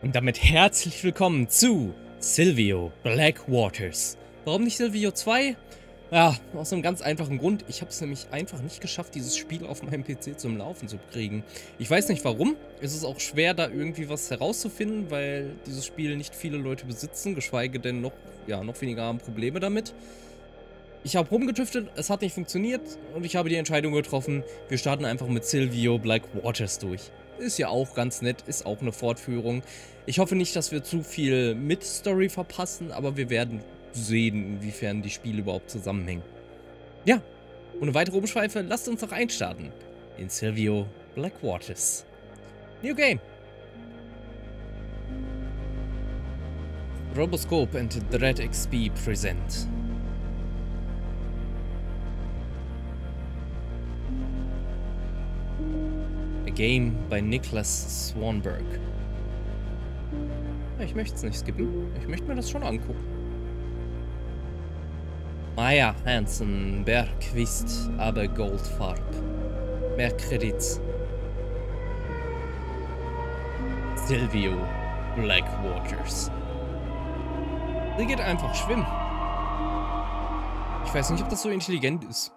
Und damit herzlich willkommen zu Silvio Black Waters. Warum nicht Silvio 2? Ja, aus einem ganz einfachen Grund. Ich habe es nämlich einfach nicht geschafft, dieses Spiel auf meinem PC zum Laufen zu kriegen. Ich weiß nicht warum. Es ist auch schwer, da irgendwie was herauszufinden, weil dieses Spiel nicht viele Leute besitzen, geschweige denn noch weniger haben Probleme damit. Ich habe rumgetüftelt, es hat nicht funktioniert und ich habe die Entscheidung getroffen, wir starten einfach mit Silvio Black Waters durch. Ist ja auch ganz nett, ist auch eine Fortführung. Ich hoffe nicht, dass wir zu viel mit Story verpassen, aber wir werden sehen, inwiefern die Spiele überhaupt zusammenhängen. Ja, ohne weitere Umschweife, lasst uns doch einstarten in Silvio Black Waters. New Game. Roboscope and Dread XP present. A Game by Niklas Swanberg. Ich möchte es nicht skippen. Ich möchte mir das schon angucken. Maja Hansen, Bergqvist, aber Goldfarb. Mehr Kredits. Silvio Black Waters. Sie geht einfach schwimmen. Ich weiß nicht, ob das so intelligent ist.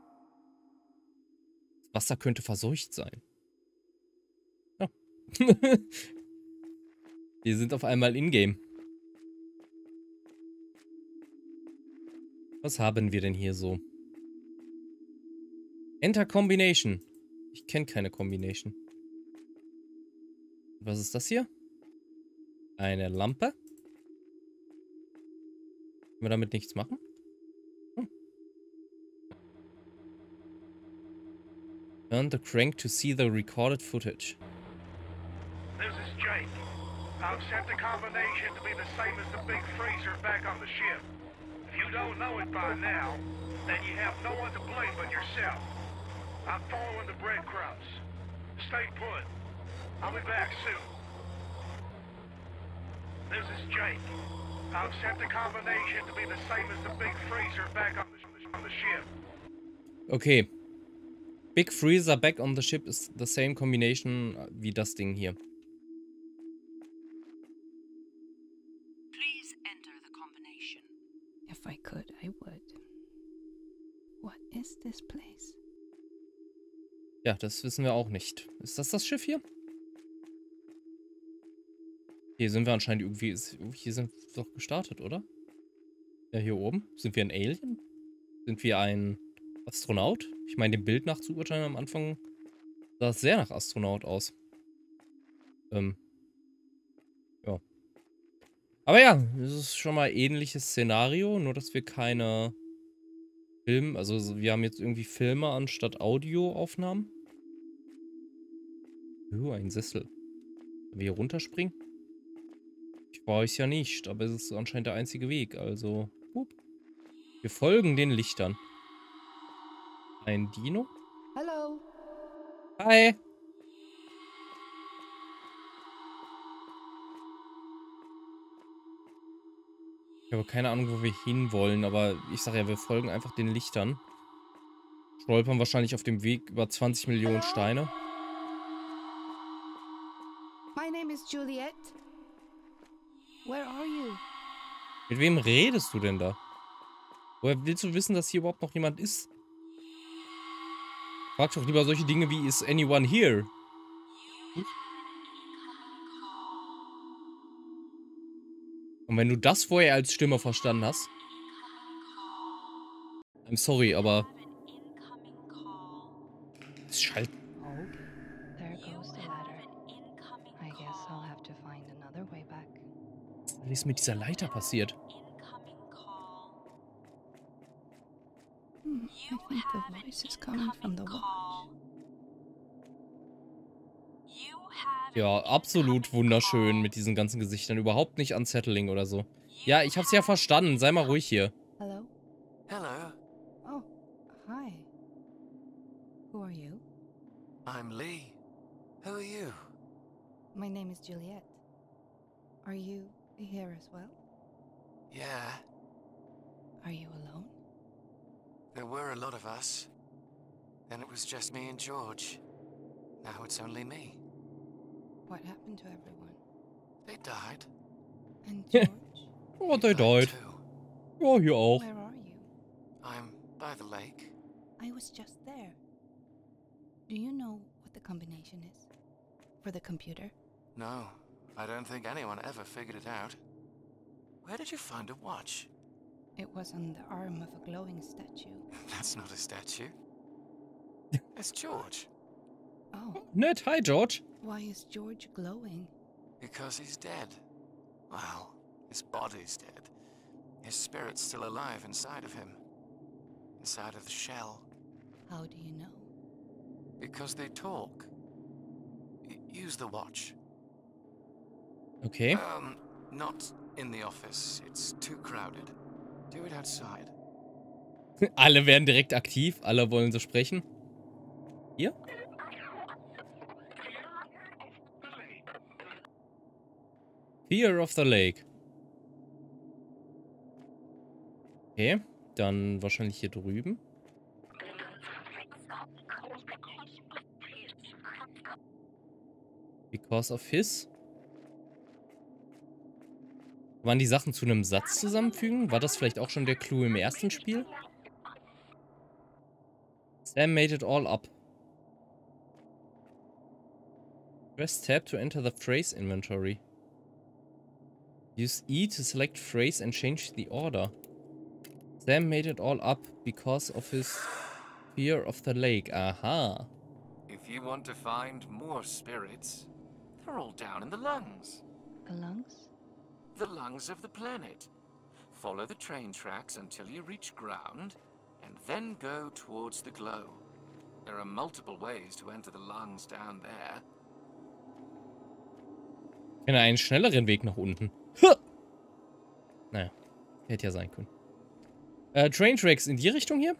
Das Wasser könnte verseucht sein. Ja. Wir sind auf einmal in-game. Was haben wir denn hier so? Enter Combination. Ich kenne keine Combination. Was ist das hier? Eine Lampe? Können wir damit nichts machen? Hm. Turn the crank to see the recorded footage. This is Jake. I've set the combination to be the same as the big freezer back on the ship. If you don't know it by now, then you have no one to blame but yourself. I'm following the breadcrumbs. Stay put. I'll be back soon. This is Jake. I've set the combination to be the same as the big freezer back on the ship. Okay. Big Freezer back on the ship ist the same combination wie das Ding hier. Please enter the combination. If I could, I would. What is this place? Ja, das wissen wir auch nicht. Ist das Schiff hier? Hier sind wir anscheinend irgendwie... Hier sind wir doch gestartet, oder? Ja, hier oben. Sind wir ein Alien? Sind wir ein Astronaut? Ich meine, dem Bild nach zu urteilen am Anfang sah es sehr nach Astronaut aus. Ja. Aber ja, das ist schon mal ein ähnliches Szenario, nur dass wir keine also wir haben jetzt irgendwie Filme anstatt Audioaufnahmen. Ein Sessel. Können wir hier runterspringen? Ich weiß ja nicht, aber es ist anscheinend der einzige Weg, also... Wir folgen den Lichtern. Ein Dino? Hello. Hi! Ich habe keine Ahnung, wo wir hinwollen, aber ich sage ja, wir folgen einfach den Lichtern. Stolpern wahrscheinlich auf dem Weg über 20 Millionen Steine. My name is Juliet. Where are you? Mit wem redest du denn da? Woher willst du wissen, dass hier überhaupt noch jemand ist? Frag doch lieber solche Dinge wie, is anyone here? Und wenn du das vorher als Stimme verstanden hast... I'm sorry, aber... Es schallt... Oh, there goes the ladder. I guess I'll have to find another way back. Was ist mit dieser Leiter passiert? I think the voice is coming from the wall. Ja, absolut wunderschön mit diesen ganzen Gesichtern. Überhaupt nicht unsettling oder so. Ja, ich hab's ja verstanden. Sei mal ruhig hier. Hello? Hello, Oh, hi. Who are you? I'm Lee. Who are you? My name is Juliet. Are you here as well? Yeah, Are you alone? there were a lot of us. Then it was just me and George. Now it's only me. What happened to everyone? They died. And Yeah. George? Oh, He they died. too. Ja, hier auch. Where are you? I'm by the lake. I was just there. Do you know what the combination is? For the computer? No, I don't think anyone ever figured it out. Where did you find a watch? It was on the arm of a glowing statue. That's not a statue. It's George. Oh, Nett, hi George. why is George glowing? Because he's dead. Well, his body's dead. His spirit's still alive inside of him. Inside of the shell. How do you know? Because they talk. Use the watch. Okay. Not in the office. It's too crowded. Do it outside. Alle werden direkt aktiv. Alle wollen so sprechen. Hier? Fear of the Lake. Okay, dann wahrscheinlich hier drüben. Because of his. Kann man die Sachen zu einem Satz zusammenfügen? War das vielleicht auch schon der Clou im ersten Spiel? Sam made it all up. Press tab to enter the phrase inventory. Use E to select phrase and change the order. Sam made it all up because of his fear of the lake. Aha. If you want to find more spirits, they're all down in the lungs. The lungs? The lungs of the planet. Follow the train tracks until you reach ground, and then go towards the glow. There are multiple ways to enter the lungs down there. Ich kenne einen schnelleren Weg nach unten. Huh! Naja, hätte ja sein können. Train Tracks in die Richtung hier?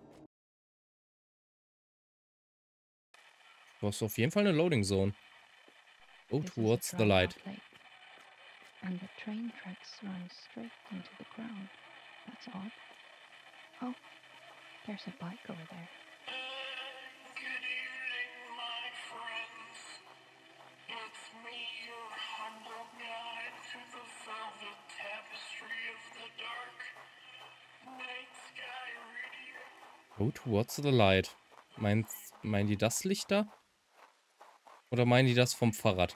Du hast auf jeden Fall eine Loading Zone. Go This is a towards the dry light. out lake. And the train tracks run straight into the ground. That's odd. Oh, there's a bike over there. Good evening, my friends. It's me, your humble guide through the velvet tapestry of the dark night sky radio. Go towards the light. Meinen die das Licht da? Oder meinen die das vom Fahrrad?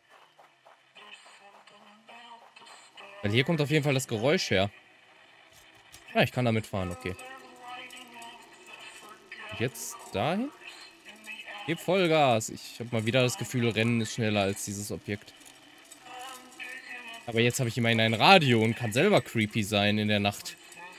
Weil hier kommt auf jeden Fall das Geräusch her. Ah, ich kann damit fahren, okay. Und jetzt dahin? Gib Vollgas. Ich habe mal wieder das Gefühl, Rennen ist schneller als dieses Objekt. Aber jetzt habe ich immerhin ein Radio und kann selber creepy sein in der Nacht.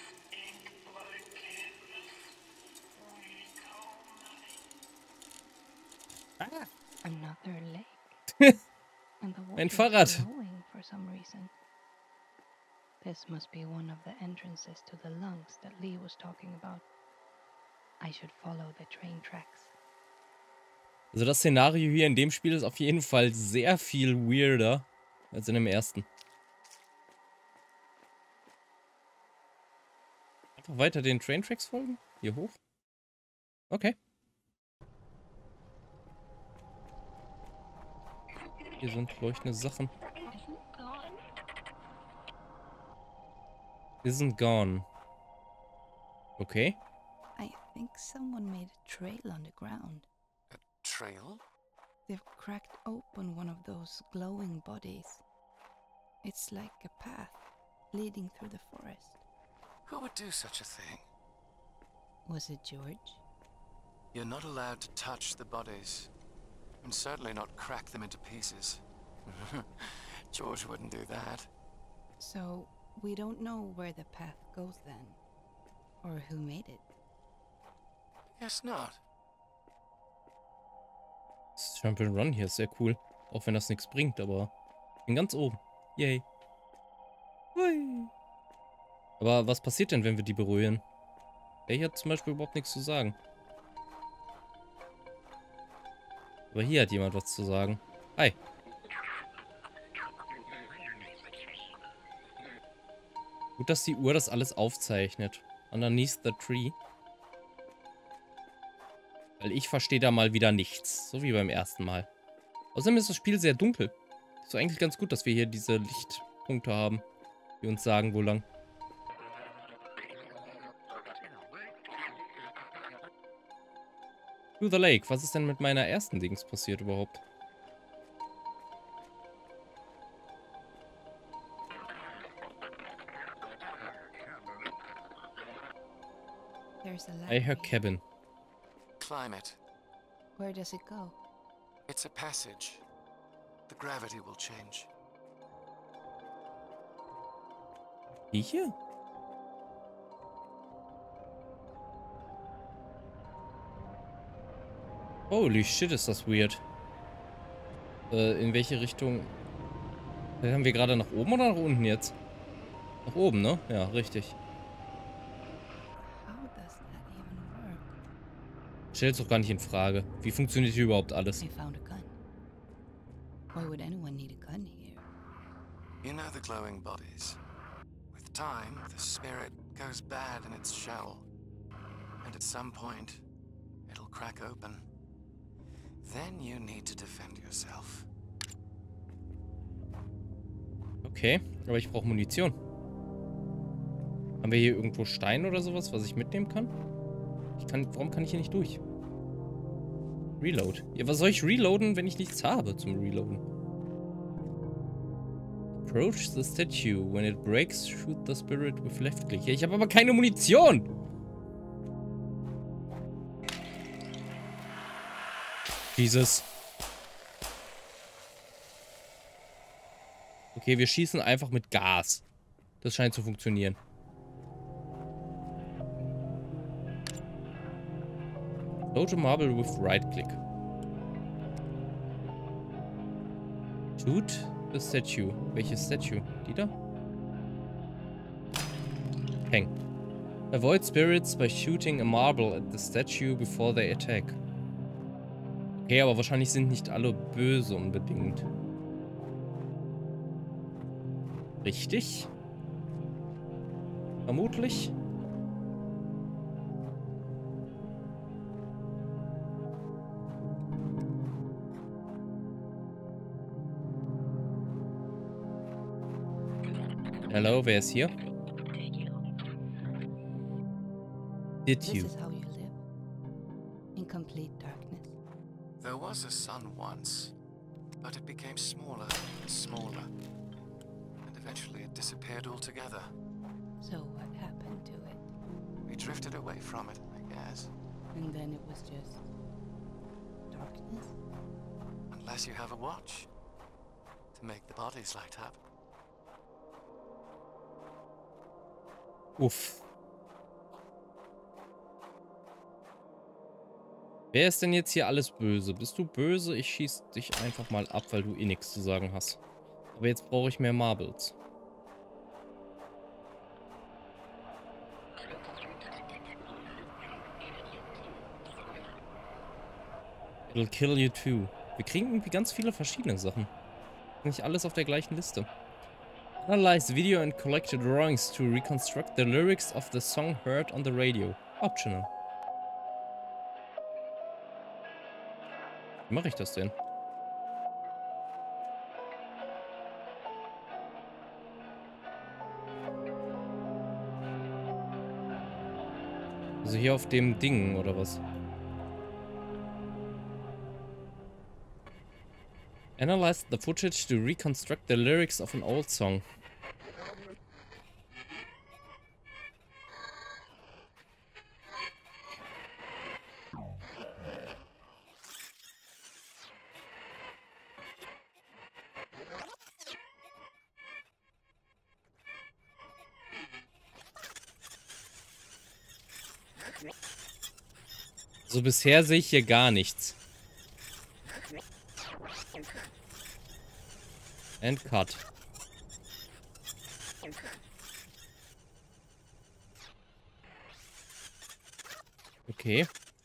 Another lake. And the Mein water Fahrrad. is glowing for some reason. This must be one of the entrances to the lungs that Lee was talking about. I should follow the train tracks. Also das Szenario hier in dem Spiel ist auf jeden Fall sehr viel weirder als in dem ersten. Einfach weiter den Traintracks folgen? Hier hoch? Okay. Hier sind leuchtende Sachen. Isn't gone. Okay. I think someone made a trail on the ground. Trail? They've cracked open one of those glowing bodies. It's like a path leading through the forest. Who would do such a thing? Was it George? You're not allowed to touch the bodies. And certainly not crack them into pieces. George wouldn't do that. So, we don't know where the path goes then. Or who made it. Guess not. Das Jump and Run hier ist sehr cool. Auch wenn das nichts bringt, aber ich bin ganz oben. Yay. Hui. Aber was passiert denn, wenn wir die berühren? Der hier hat zum Beispiel überhaupt nichts zu sagen. Aber hier hat jemand was zu sagen. Hi. Gut, dass die Uhr das alles aufzeichnet. Underneath the tree. Weil ich verstehe da mal wieder nichts. So wie beim ersten Mal. Außerdem ist das Spiel sehr dunkel. Ist eigentlich ganz gut, dass wir hier diese Lichtpunkte haben, die uns sagen, wo lang. To the Lake. Was ist denn mit meiner ersten Dings passiert überhaupt? There's a I hear ladder. cabin. Climb it. Where does it go? It's a passage. The gravity will change. Die hier? Holy shit, ist das weird. In welche Richtung? Haben wir gerade nach oben oder nach unten jetzt? Nach oben, ne? Ja, richtig. How does that even work? Stell's doch gar nicht in Frage. Wie funktioniert hier überhaupt alles? I found a gun. Why would anyone need a gun here? You know the glowing bodies. With time, the spirit goes bad in its shell. And at some point, it'll crack open. Then you need to defend yourself. Okay, aber ich brauche Munition. Haben wir hier irgendwo Stein oder sowas, was ich mitnehmen kann? Warum kann ich hier nicht durch? Reload. Ja, was soll ich reloaden, wenn ich nichts habe zum Reloaden? Approach the statue. When it breaks, shoot the spirit with left click. Ja, ich habe aber keine Munition! Jesus. Okay, wir schießen einfach mit Gas. Das scheint zu funktionieren. Load a marble with right click. Shoot the statue. Welche Statue? Die da? Hang. Avoid spirits by shooting a marble at the statue before they attack. Okay, aber wahrscheinlich sind nicht alle böse unbedingt. Richtig? Vermutlich. Hallo, wer ist hier? Did This you? is how you live. In complete darkness. There was a sun once, but it became smaller and smaller. And eventually it disappeared altogether. So what happened to it? We drifted away from it, I guess. And then it was just darkness? Unless you have a watch to make the bodies light up. Uff. Wer ist denn jetzt hier alles böse? Bist du böse? Ich schieß dich einfach mal ab, weil du eh nichts zu sagen hast. Aber jetzt brauche ich mehr Marbles. It'll kill you too. Wir kriegen irgendwie ganz viele verschiedene Sachen. Nicht alles auf der gleichen Liste. Analyze video and collect drawings to reconstruct the lyrics of the song heard on the radio. Optional. Wie mache ich das denn? Also hier auf dem Ding, oder was? Analyze the footage to reconstruct the lyrics of an old song. Also bisher sehe ich hier gar nichts. And cut. Okay.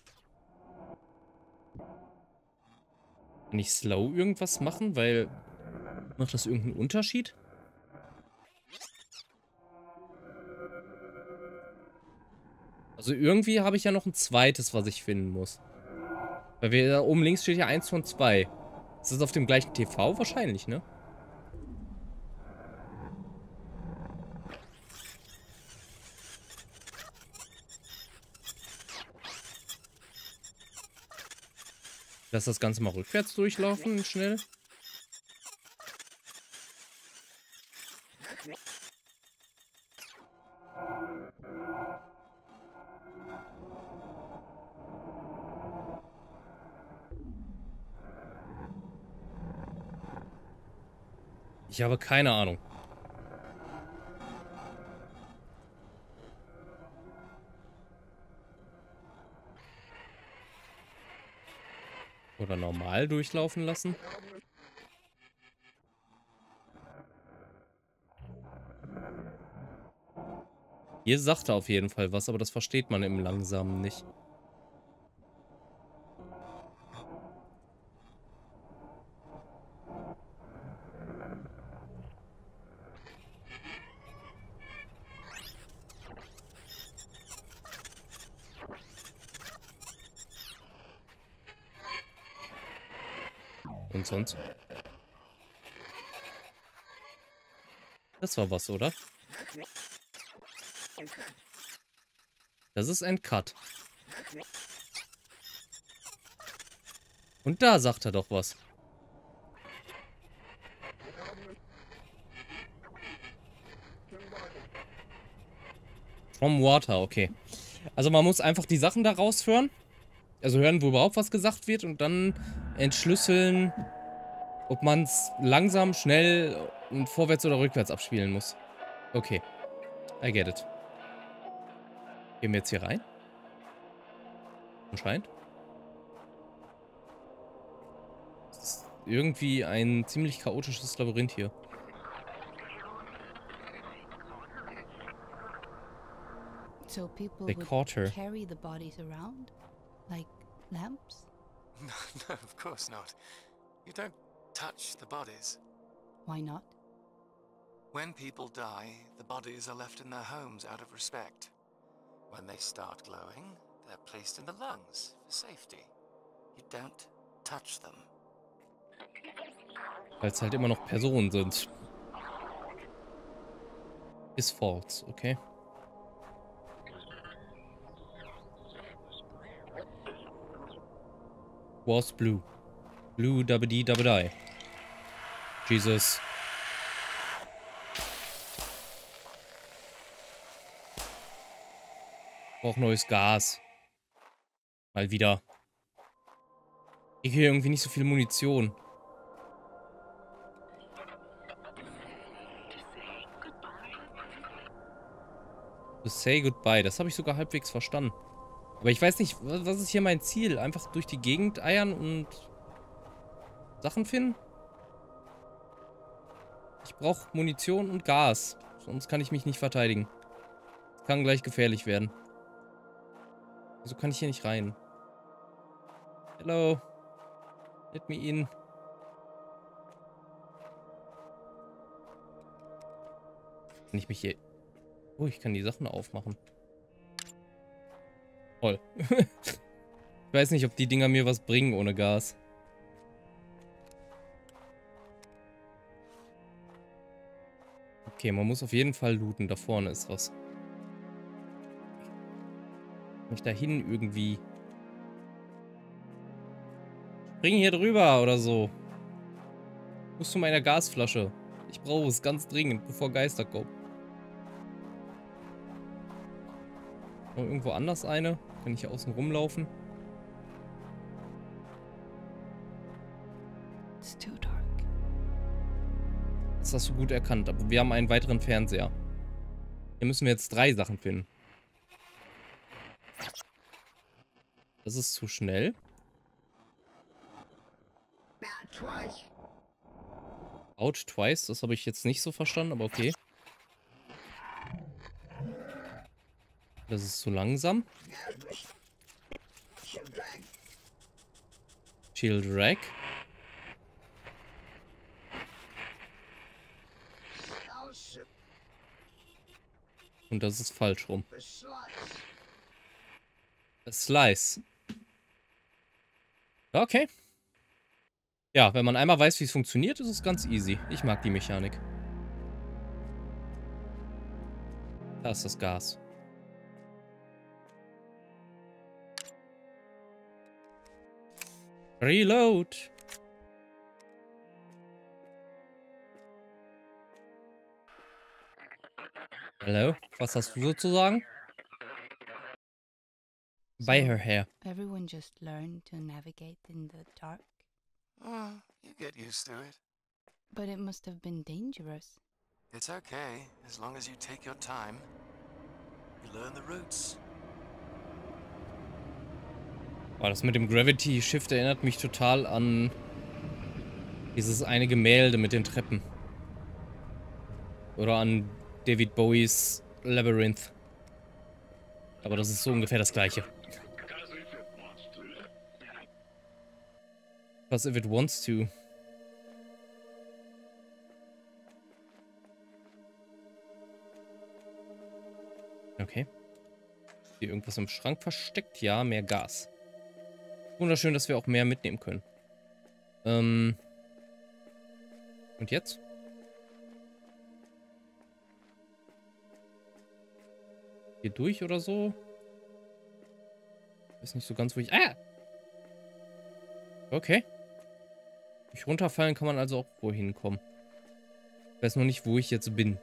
Kann ich slow irgendwas machen? Weil... Macht das irgendeinen Unterschied? Also irgendwie habe ich ja noch ein zweites, was ich finden muss. Weil wir da oben links steht ja 1 von 2. Ist das auf dem gleichen TV wahrscheinlich, ne? Lass das Ganze mal rückwärts durchlaufen, schnell. Ich habe keine Ahnung. Oder normal durchlaufen lassen. Hier sagt er auf jeden Fall was, aber das versteht man im Langsamen nicht. Und sonst? Das war was, oder? Das ist ein Cut. Und da sagt er doch was. From Water, okay. Also man muss einfach die Sachen da raushören. Also hören, wo überhaupt was gesagt wird und dann entschlüsseln, ob man es langsam, schnell und vorwärts oder rückwärts abspielen muss. Okay. I get it. Gehen wir jetzt hier rein? Anscheinend. Das ist irgendwie ein ziemlich chaotisches Labyrinth hier. So people They caught her. would carry the bodies around? Like lamps? No, of course not. You don't touch the bodies. Why not? When people die, the bodies are left in their homes out of respect. When they start glowing, they're placed in the lungs for safety. You don't touch them. Weil es halt immer noch Personen sind. Ist false, okay. Was blue. Blue dabadi dabadai. Jesus. Brauch neues Gas. Mal wieder. Ich kriege irgendwie nicht so viel Munition. To say goodbye. Das habe ich sogar halbwegs verstanden. Aber ich weiß nicht, was ist hier mein Ziel? Einfach durch die Gegend eiern und Sachen finden? Ich brauche Munition und Gas. Sonst kann ich mich nicht verteidigen. Das kann gleich gefährlich werden. Wieso kann ich hier nicht rein? Hello. Let me in. Kann ich mich hier... Oh, ich kann die Sachen aufmachen. Toll. Ich weiß nicht, ob die Dinger mir was bringen ohne Gas. Okay, man muss auf jeden Fall looten. Da vorne ist was. Kann ich da hin irgendwie... Spring hier drüber oder so. Muss zu meiner Gasflasche. Ich brauche es ganz dringend, bevor Geister kommen. Noch irgendwo anders eine? Kann ich hier außen rumlaufen? It's too dark. Das hast du gut erkannt, aber wir haben einen weiteren Fernseher. Hier müssen wir jetzt 3 Sachen finden. Das ist zu schnell. Out twice, das habe ich jetzt nicht so verstanden, aber okay. Das ist zu langsam. Shield Rack. Und das ist falsch rum. Slice. Okay. Ja, wenn man einmal weiß, wie es funktioniert, ist es ganz easy. Ich mag die Mechanik. Da ist das Gas. Reload. Hallo, was hast du so zu sagen? By her hair. Everyone just learned to navigate in the dark, Oh, you get used to it. but it must have been dangerous. It's okay, as long as you take your time. You learn the routes. Oh, das mit dem Gravity Shift erinnert mich total an dieses eine Gemälde mit den Treppen. Oder an David Bowies Labyrinth. Aber das ist so ungefähr das gleiche. Was if it wants to? Okay. Hier irgendwas im Schrank versteckt? Ja, mehr Gas. Wunderschön, dass wir auch mehr mitnehmen können. Und jetzt? Hier durch oder so? Ist nicht so ganz, wo ich... Ah! Okay. Durch runterfallen kann man also auch wohin kommen. Ich weiß nur nicht, wo ich jetzt bin.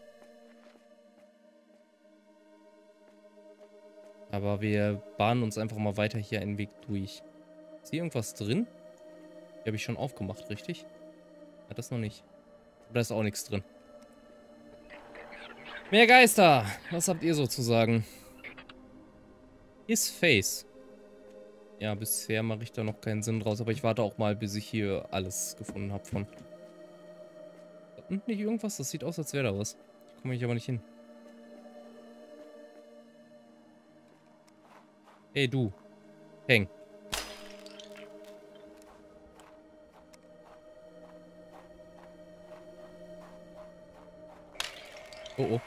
Aber wir bahnen uns einfach mal weiter hier einen Weg durch. Ist hier irgendwas drin? Die habe ich schon aufgemacht, richtig? Ja, das noch nicht. Da ist auch nichts drin. Mehr Geister! Was habt ihr so zu sagen? His face. Ja, bisher mache ich da noch keinen Sinn draus, aber ich warte auch mal, bis ich hier alles gefunden habe von. Da unten nicht irgendwas? Das sieht aus, als wäre da was. Da komme ich aber nicht hin. Hey, du. Häng. Oh, oh.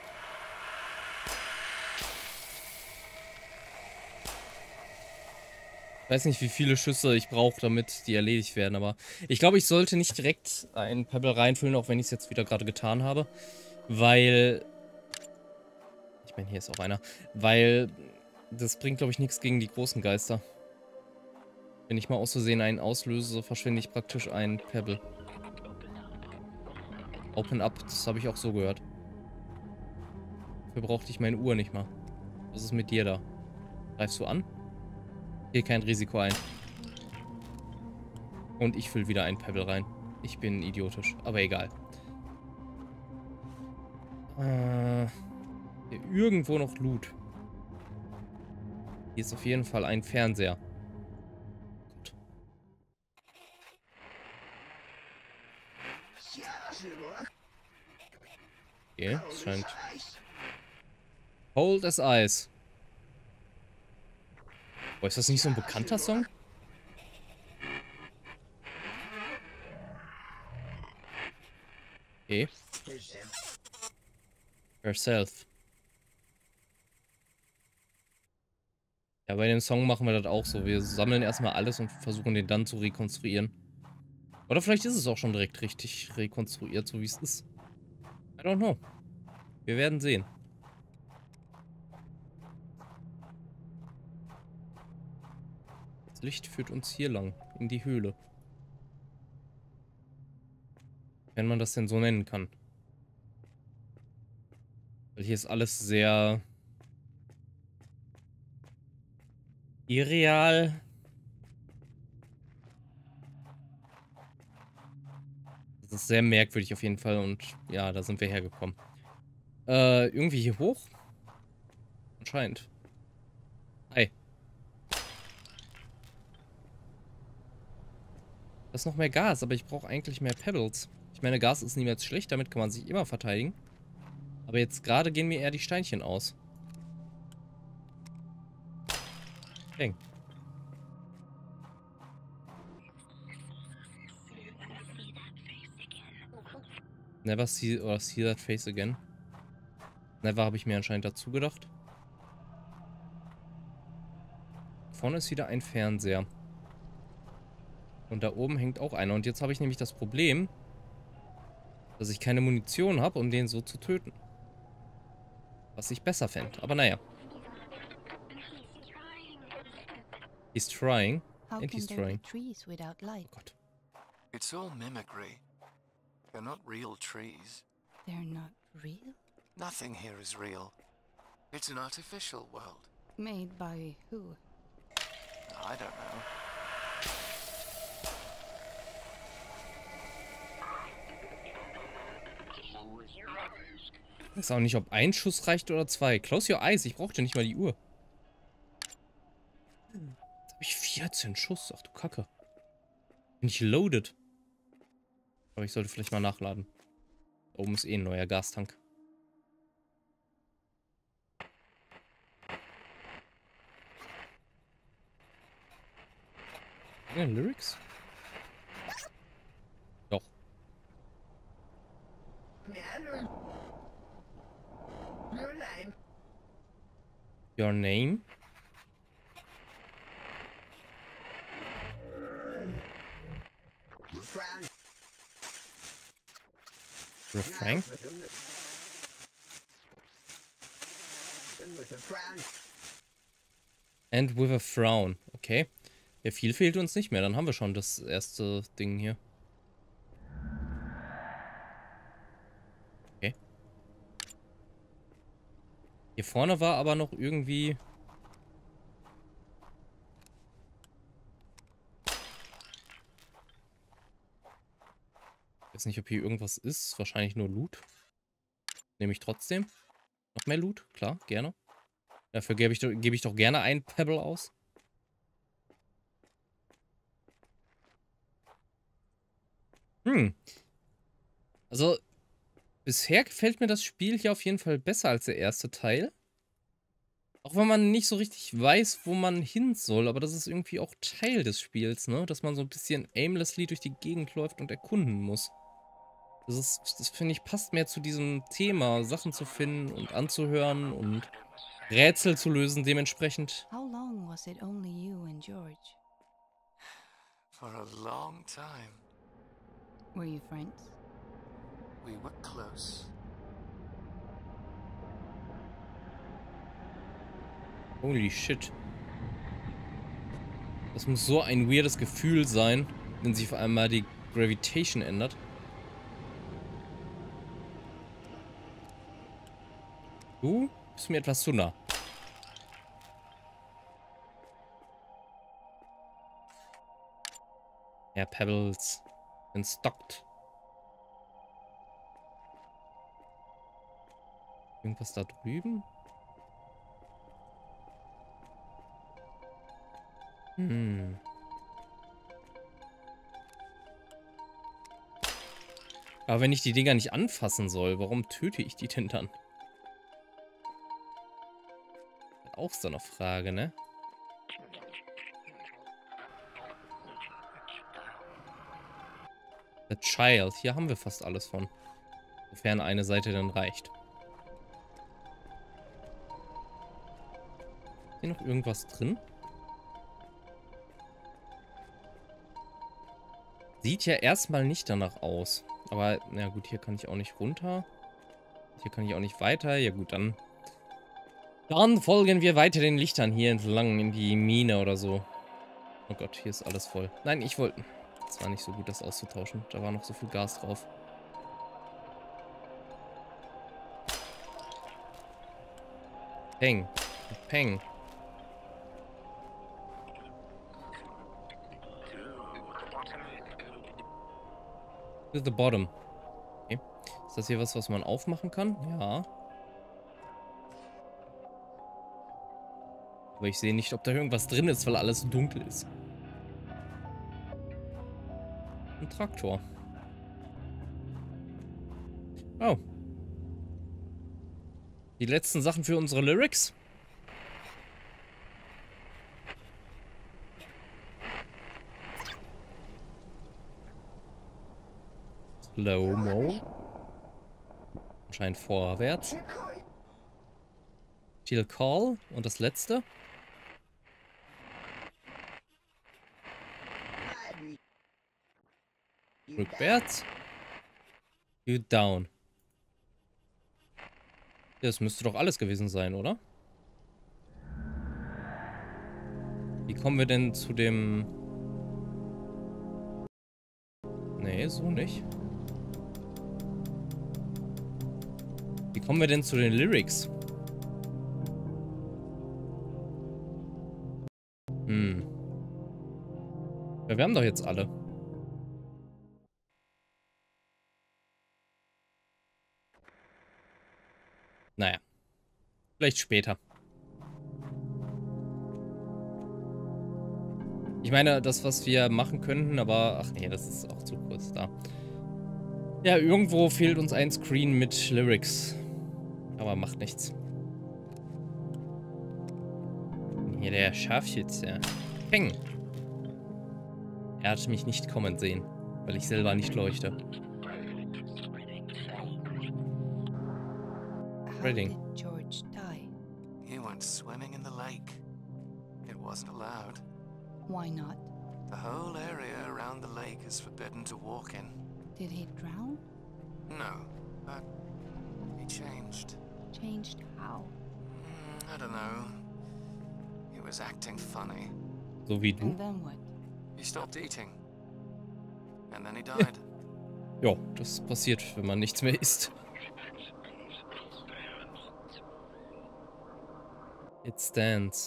Ich weiß nicht, wie viele Schüsse ich brauche, damit die erledigt werden, aber ich glaube, ich sollte nicht direkt einen Pebble reinfüllen, auch wenn ich es jetzt wieder gerade getan habe, weil... Ich meine, hier ist auch einer. Weil das bringt, glaube ich, nichts gegen die großen Geister. Wenn ich mal aus Versehen einen auslöse, so verschwinde ich praktisch einen Pebble. Open up, das habe ich auch so gehört. Dafür brauchte ich meine Uhr nicht mal. Was ist mit dir da? Greifst du an? Geh kein Risiko ein. Und ich fülle wieder einen Pebble rein. Ich bin idiotisch, aber egal. Hier irgendwo noch Loot. Hier ist auf jeden Fall ein Fernseher. Gut. Okay, es scheint... Cold as Ice. Boah, ist das nicht so ein bekannter Song? Okay. Herself. Ja, bei dem Song machen wir das auch so. Wir sammeln erstmal alles und versuchen den dann zu rekonstruieren. Oder vielleicht ist es auch schon direkt richtig rekonstruiert, so wie es ist. I don't know. Wir werden sehen. Das Licht führt uns hier lang, in die Höhle. Wenn man das denn so nennen kann. Weil hier ist alles sehr... irreal. Das ist sehr merkwürdig auf jeden Fall und ja, da sind wir hergekommen. Irgendwie hier hoch? Anscheinend. Hi. Da ist noch mehr Gas, aber ich brauche eigentlich mehr Pebbles. Ich meine, Gas ist niemals schlecht, damit kann man sich immer verteidigen. Aber jetzt gerade gehen mir eher die Steinchen aus. Dang. Never see that face again. Never habe ich mir anscheinend dazu gedacht. Vorne ist wieder ein Fernseher. Und da oben hängt auch einer. Und jetzt habe ich nämlich das Problem, dass ich keine Munition habe, um den so zu töten. Was ich besser fände. Aber naja. He's trying. How And he's can there be trying. trees without light? Oh Gott. It's all mimicry. They're not real trees. They're not real? Nothing here is real. It's an artificial world. Made by who? I don't know. Ich weiß auch nicht, ob ein Schuss reicht oder zwei. Close your eyes, ich brauchte nicht mal die Uhr. Jetzt habe ich 14 Schuss. Ach du Kacke. Bin ich loaded. Aber ich sollte vielleicht mal nachladen. Da oben ist eh ein neuer Gastank. Ja, Lyrics? Doch. Your name? Refrain? And with a frown. Okay. Ja, viel fehlt uns nicht mehr. Dann haben wir schon das erste Ding hier. Okay. Hier vorne war aber noch irgendwie... Ich weiß nicht, ob hier irgendwas ist. Wahrscheinlich nur Loot. Nehme ich trotzdem. Noch mehr Loot? Klar, gerne. Dafür gebe ich doch gerne ein Pebble aus. Also, bisher gefällt mir das Spiel hier auf jeden Fall besser als der erste Teil. Auch wenn man nicht so richtig weiß, wo man hin soll. Aber das ist irgendwie auch Teil des Spiels, ne? Dass man so ein bisschen aimlessly durch die Gegend läuft und erkunden muss. Das finde ich, passt mehr zu diesem Thema, Sachen zu finden und anzuhören und Rätsel zu lösen dementsprechend. How long was it only you and George? For a long time, Were you friends? we were close. Holy shit. Das muss so ein weirdes Gefühl sein, wenn sich auf einmal die Gravitation ändert. Du bist mir etwas zu nah. Ja, Pebbles. Bin stocked. Irgendwas da drüben? Aber wenn ich die Dinger nicht anfassen soll, warum töte ich die denn dann? Auch so eine Frage, ne? The Child. Hier haben wir fast alles von. Sofern eine Seite dann reicht. Ist hier noch irgendwas drin? Sieht ja erstmal nicht danach aus. Aber, na gut, hier kann ich auch nicht runter. Hier kann ich auch nicht weiter. Ja gut, dann folgen wir weiter den Lichtern hier entlang in die Mine oder so. Oh Gott, hier ist alles voll. Nein, ich wollte... Es war nicht so gut, das auszutauschen. Da war noch so viel Gas drauf. Peng. Peng. To the bottom. Okay. Ist das hier was man aufmachen kann? Ja. Aber ich sehe nicht, ob da irgendwas drin ist, weil alles dunkel ist. Ein Traktor. Oh. Die letzten Sachen für unsere Lyrics. Slow-Mo. Anscheinend vorwärts. She'll call. Und das letzte. Rückwärts. You down. Das müsste doch alles gewesen sein, oder? Wie kommen wir denn zu dem Nee, so nicht. Wie kommen wir denn zu den Lyrics? Ja, wir haben doch jetzt alle. Naja. Vielleicht später. Ich meine, das, was wir machen könnten, aber... Ach nee, das ist auch zu kurz da. Ja, irgendwo fehlt uns ein Screen mit Lyrics. Aber macht nichts. Hier der Scharfschütze. Peng. Er hat mich nicht kommen sehen, weil ich selber nicht leuchte. How Reading. did George die? He went swimming in the lake. It wasn't allowed. Why not? The whole area around the lake is forbidden to walk in. Did he drown? No, but he changed. Changed how? I don't know. He was acting funny. So wie du. And then what? He stopped eating. And then he died. Ja, das passiert, wenn man nichts mehr isst. It stands.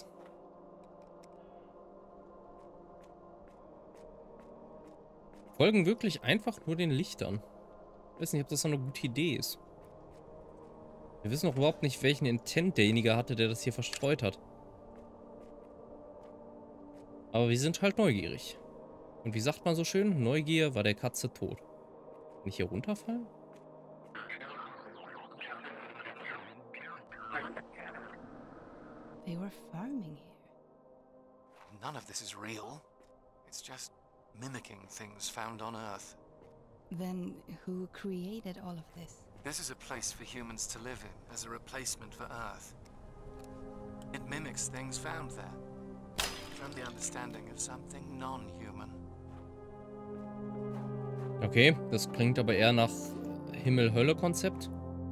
Folgen wirklich einfach nur den Lichtern. Ich weiß nicht, ob das so eine gute Idee ist. Wir wissen auch überhaupt nicht, welchen Intent derjenige hatte, der das hier verstreut hat. Aber wir sind halt neugierig. Und wie sagt man so schön? Neugier war der Katze tot. Kann ich hier runterfallen? They were farming here. None of this is real. It's just mimicking things found on Earth. Then who created all of this? This is a place for humans to live in, as a replacement for Earth. It mimics things found there, from the understanding of something non-human. Okay, das klingt aber eher nach Himmel-Hölle-Konzept.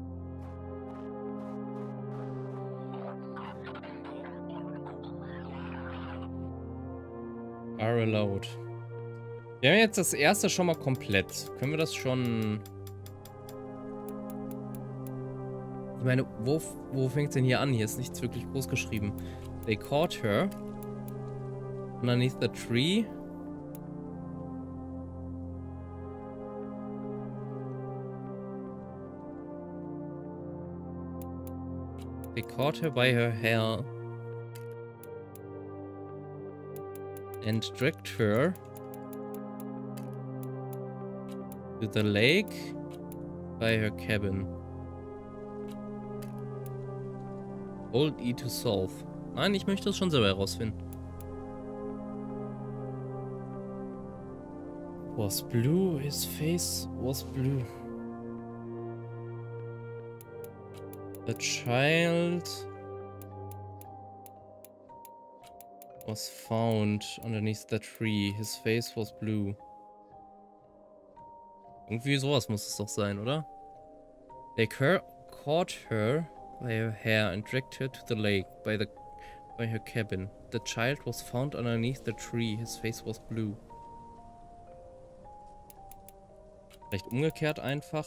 Are allowed. Wir haben jetzt das erste schon mal komplett. Können wir das schon... Ich meine, wo fängt es denn hier an? Hier ist nichts wirklich groß geschrieben. They caught her underneath the tree. They caught her by her hair and dragged her to the lake by her cabin. Hold E to solve. Nein, ich möchte es schon selber herausfinden. Was blue, his face was blue. The child was found underneath the tree. His face was blue. Irgendwie sowas muss es doch sein, oder? They caught her by her hair and dragged her to the lake by her cabin. The child was found underneath the tree. His face was blue. Vielleicht umgekehrt einfach.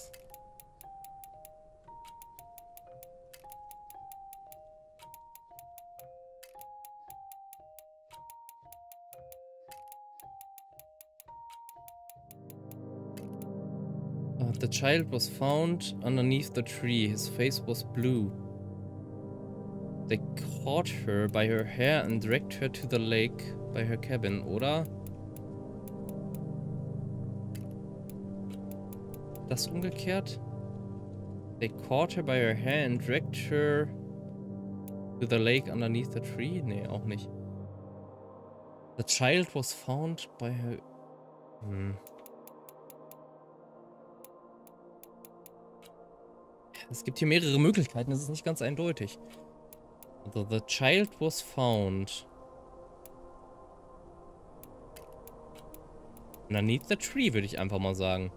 The child was found underneath the tree. His face was blue. They caught her by her hair and dragged her to the lake by her cabin, oder? Das umgekehrt? They caught her by her hair and dragged her to the lake underneath the tree? Nee, auch nicht. The child was found by her... Es gibt hier mehrere Möglichkeiten, das ist nicht ganz eindeutig. Also, the child was found underneath the tree, würde ich einfach mal sagen.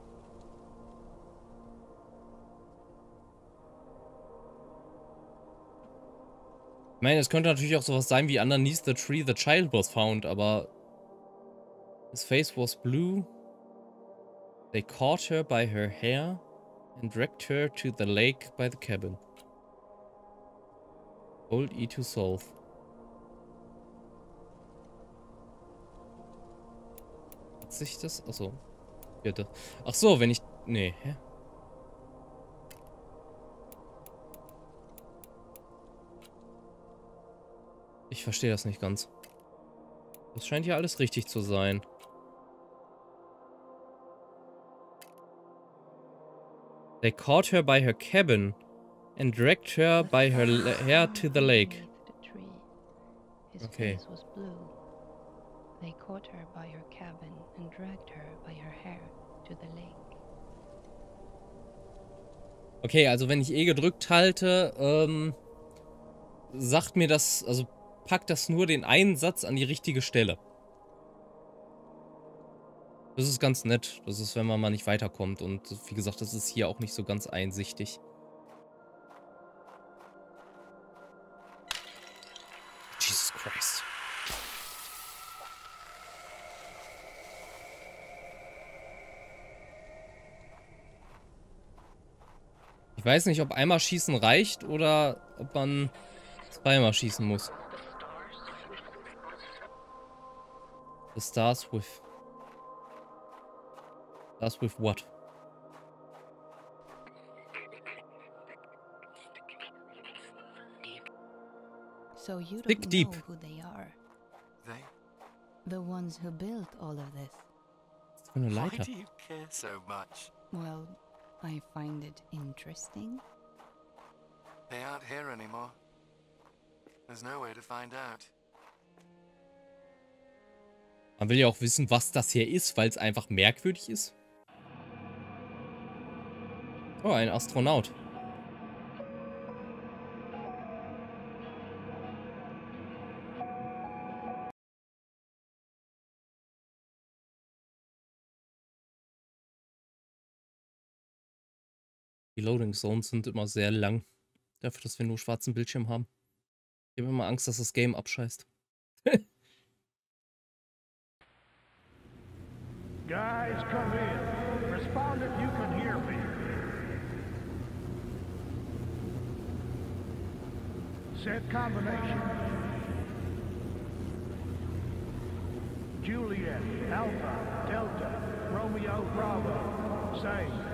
Ich meine, es könnte natürlich auch sowas sein wie underneath the tree, the child was found, aber his face was blue. They caught her by her hair and dragged her to the lake by the cabin. Hold E to solve. Hat sich das? Achso. Bitte. Ach so, wenn ich... Nee, hä? Ich verstehe das nicht ganz. Das scheint ja alles richtig zu sein. They caught her by her cabin and dragged her by her hair to the lake. Okay. They caught her by her cabin and dragged her by her hair to the lake. Okay, also wenn ich E gedrückt halte, sagt mir das, also packt das nur den einen Satz an die richtige Stelle. Das ist ganz nett. Das ist, wenn man mal nicht weiterkommt. Und wie gesagt, das ist hier auch nicht so ganz einsichtig. Jesus Christ. Ich weiß nicht, ob einmal schießen reicht oder ob man zweimal schießen muss. The stars with... Stars with what? So you Dig don't deep. know who they are. They? The ones who built all of this. Was ist das für eine Why Leiter? do you care so much? Well, I find it interesting. They aren't here anymore. There's no way to find out. Man will ja auch wissen, was das hier ist, weil es einfach merkwürdig ist. Oh, ein Astronaut. Die Loading Zones sind immer sehr lang. Dafür, dass wir nur schwarzen Bildschirm haben. Ich habe immer Angst, dass das Game abscheißt. Guys, come in. Respond if you can hear me. Set combination. Juliet, Alpha, Delta, Romeo, Bravo. Same.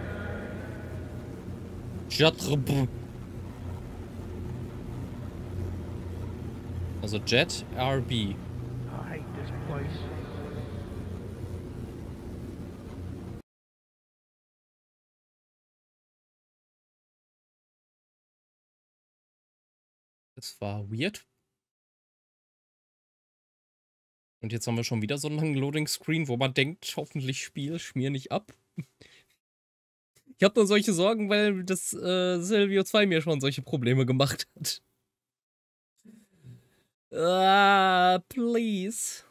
Also Jet RB. I hate this place. Das war weird. Und jetzt haben wir schon wieder so einen langen Loading-Screen, wo man denkt, hoffentlich Spiel, schmier nicht ab. Ich habe nur solche Sorgen, weil das Silvio 2 mir schon solche Probleme gemacht hat. Ah, please.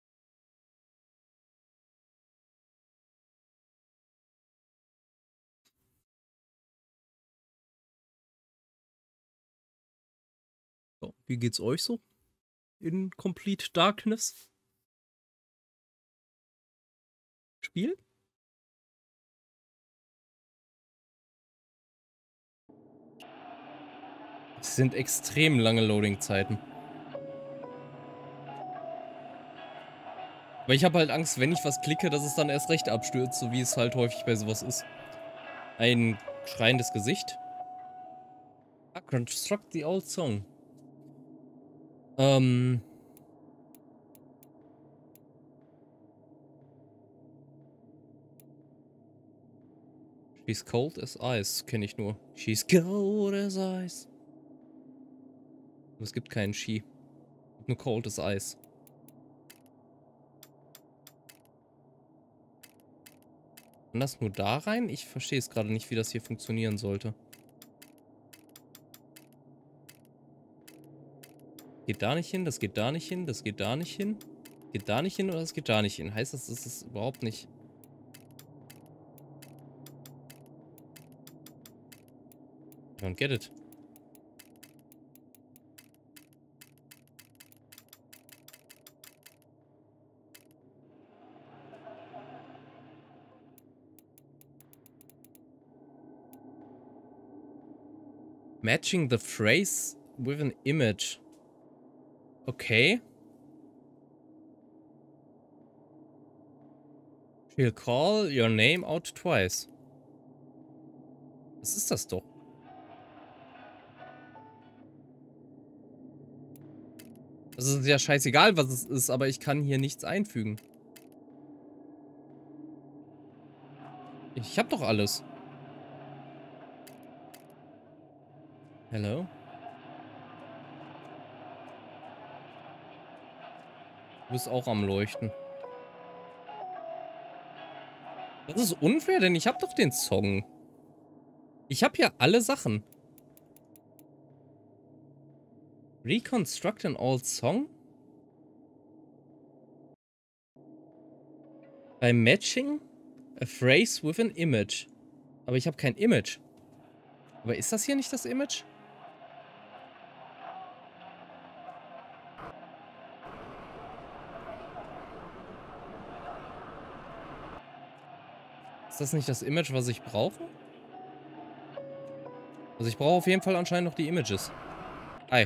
So, wie geht's euch so? In Complete Darkness? Spiel? Es sind extrem lange Loading-Zeiten. Aber ich habe halt Angst, wenn ich was klicke, dass es dann erst recht abstürzt, so wie es halt häufig bei sowas ist. Ein schreiendes Gesicht. Ah, construct the old song. She's cold as ice, kenne ich nur. She's cold as ice. Aber es gibt keinen She. Nur cold as ice. Kann das nur da rein? Ich verstehe es gerade nicht, wie das hier funktionieren sollte. Geht da nicht hin, das geht da nicht hin, das geht da nicht hin. Geht da nicht hin oder das geht da nicht hin. Heißt das, das ist überhaupt nicht... I don't get it. Matching the phrase with an image. Okay. She'll call your name out twice. Was ist das doch? Es ist ja scheißegal, was es ist, aber ich kann hier nichts einfügen. Ich hab doch alles. Hello? Du bist auch am Leuchten. Das ist unfair, denn ich hab doch den Song. Ich hab ja alle Sachen. Reconstruct an old song? By matching a phrase with an image. Aber ich habe kein Image. Aber ist das hier nicht das Image? Ist das nicht das Image, was ich brauche? Also ich brauche auf jeden Fall anscheinend noch die Images. Hi.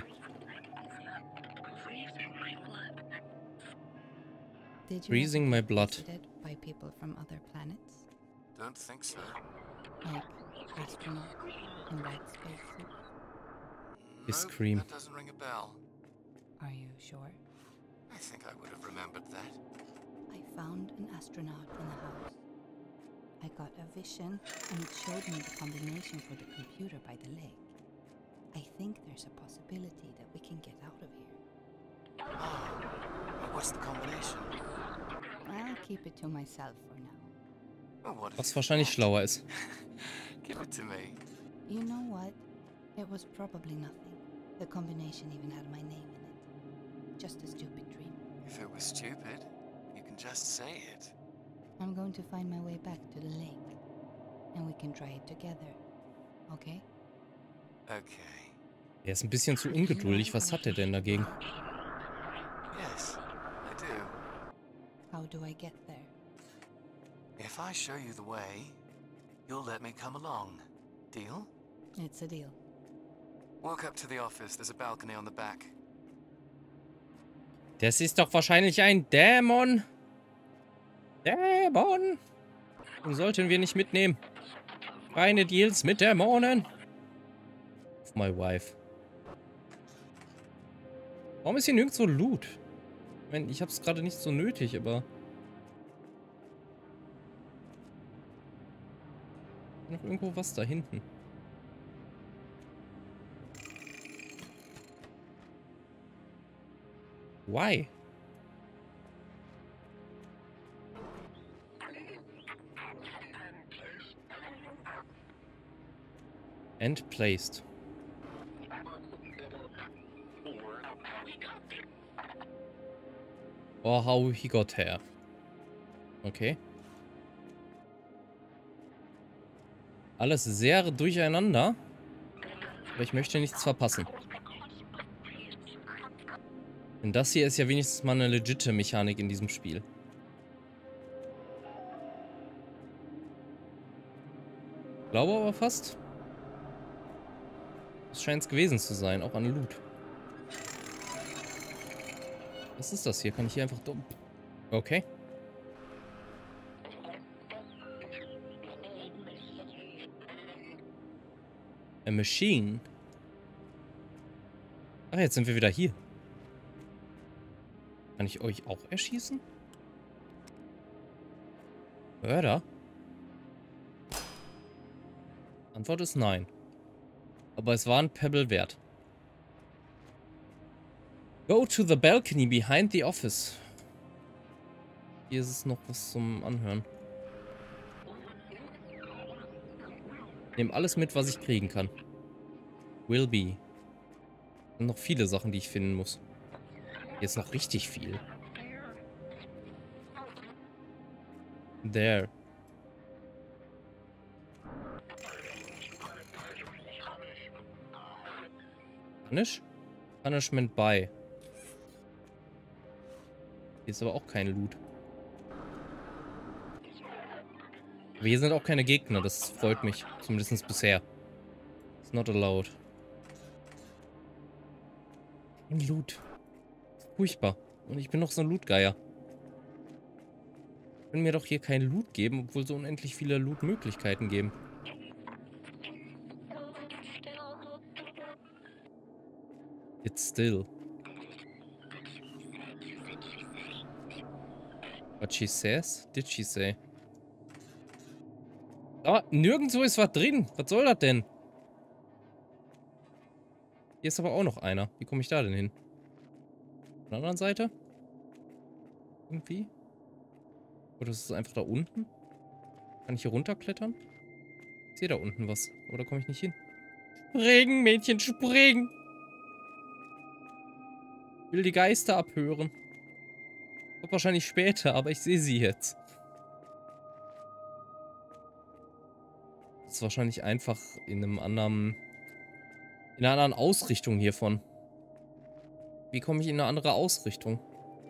Did you Freezing ever my get blood. visited by people from other planets? Don't think so. Like astronauts in white spacesuits? You scream. That doesn't ring a bell. Are you sure? I think I would have remembered that. I found an astronaut in the house. I got a vision and it showed me the combination for the computer by the lake. I think there's a possibility that we can get out of here. Oh, what's the combination? I'll keep it to myself for now. Oh, what is Was it? wahrscheinlich schlauer ist. Give it to me. You know what? It was probably nothing. The combination even had my name in it. Just a stupid dream. If it was stupid, you can just say it. I'm going to find my way back to the lake. And we can try it together. Okay? Okay. Er ist ein bisschen zu ungeduldig. Was hat er denn dagegen? Yes, I do. How do I get there? If I show you the way, you'll let me come along. Deal? It's a deal. Walk up to the office. There's a balcony on the back. Das ist doch wahrscheinlich ein Dämon. Dämon. Den sollten wir nicht mitnehmen. Keine Deals mit Dämonen. Of my wife. Warum ist hier nirgendwo Loot? Ich meine, ich hab's gerade nicht so nötig, aber... Noch irgendwo was da hinten. Why? And placed. Or how he got here. Okay. Alles sehr durcheinander. Aber ich möchte nichts verpassen. Denn das hier ist ja wenigstens mal eine legitime Mechanik in diesem Spiel. Glaube aber fast. Das scheint es gewesen zu sein, auch an Loot. Was ist das hier? Kann ich hier einfach dumm... Okay. A machine. Ach, jetzt sind wir wieder hier. Kann ich euch auch erschießen? Mörder? Antwort ist nein. Aber es war ein Pebble wert. Go to the balcony behind the office. Hier ist es noch was zum Anhören. Nehm alles mit, was ich kriegen kann. Will be. Und noch viele Sachen, die ich finden muss. Hier ist noch richtig viel. There. Punish? Punishment by. Hier ist aber auch kein Loot. Aber hier sind auch keine Gegner, das freut mich. Zumindest bisher. It's not allowed. Ein Loot. Furchtbar. Und ich bin noch so ein Lootgeier. Können mir doch hier keinen Loot geben, obwohl so unendlich viele Loot-Möglichkeiten geben. It's still. What she says? Did she say? Ah, nirgendwo ist was drin. Was soll das denn? Hier ist aber auch noch einer. Wie komme ich da denn hin? Von der anderen Seite? Irgendwie? Oder ist es einfach da unten? Kann ich hier runterklettern? Ich sehe da unten was. Oder komme ich nicht hin? Springen, Mädchen, springen! Ich will die Geister abhören. Kommt wahrscheinlich später, aber ich sehe sie jetzt. Das ist wahrscheinlich einfach in einem anderen... in einer anderen Ausrichtung hiervon. Wie komme ich in eine andere Ausrichtung?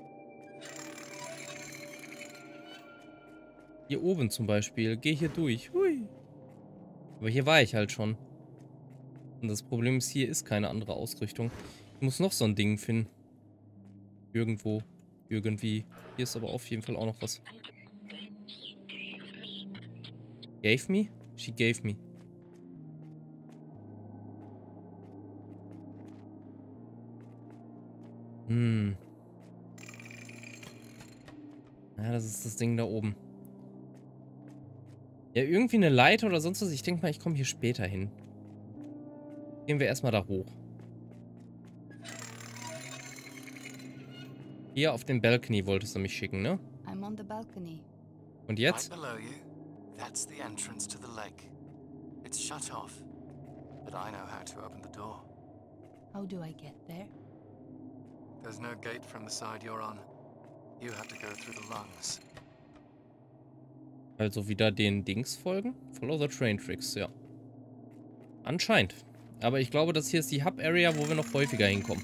Hier oben zum Beispiel. Geh hier durch. Hui. Aber hier war ich halt schon. Und das Problem ist, hier ist keine andere Ausrichtung. Ich muss noch so ein Ding finden. Irgendwo. Irgendwie. Hier ist aber auf jeden Fall auch noch was. Gave me? She gave me. Ja, das ist das Ding da oben. Ja, irgendwie eine Leiter oder sonst was. Ich denke mal, ich komme hier später hin. Gehen wir erstmal da hoch. Hier auf den Balcony wolltest du mich schicken, ne? I'm on the balcony. Und jetzt? Right below you, that's the entrance to the lake. It's shut off, but I know how to open the door. How do I get there? There's no gate from the side you're on. You have to go through the lungs. Also wieder den Dings folgen? Follow the train tracks, ja. Anscheinend. Aber ich glaube, das hier ist die Hub-Area, wo wir noch häufiger hinkommen.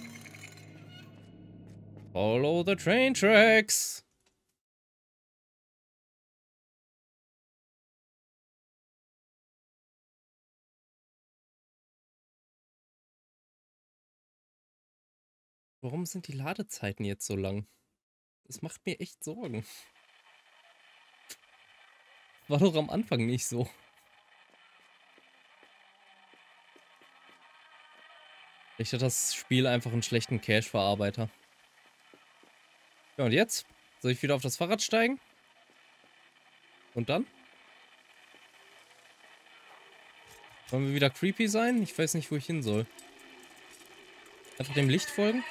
Follow the train tracks. Warum sind die Ladezeiten jetzt so lang? Das macht mir echt Sorgen. War doch am Anfang nicht so. Vielleicht hat das Spiel einfach einen schlechten Cache-Verarbeiter. Ja, und jetzt? Soll ich wieder auf das Fahrrad steigen? Und dann? Wollen wir wieder creepy sein? Ich weiß nicht, wo ich hin soll. Einfach dem Licht folgen?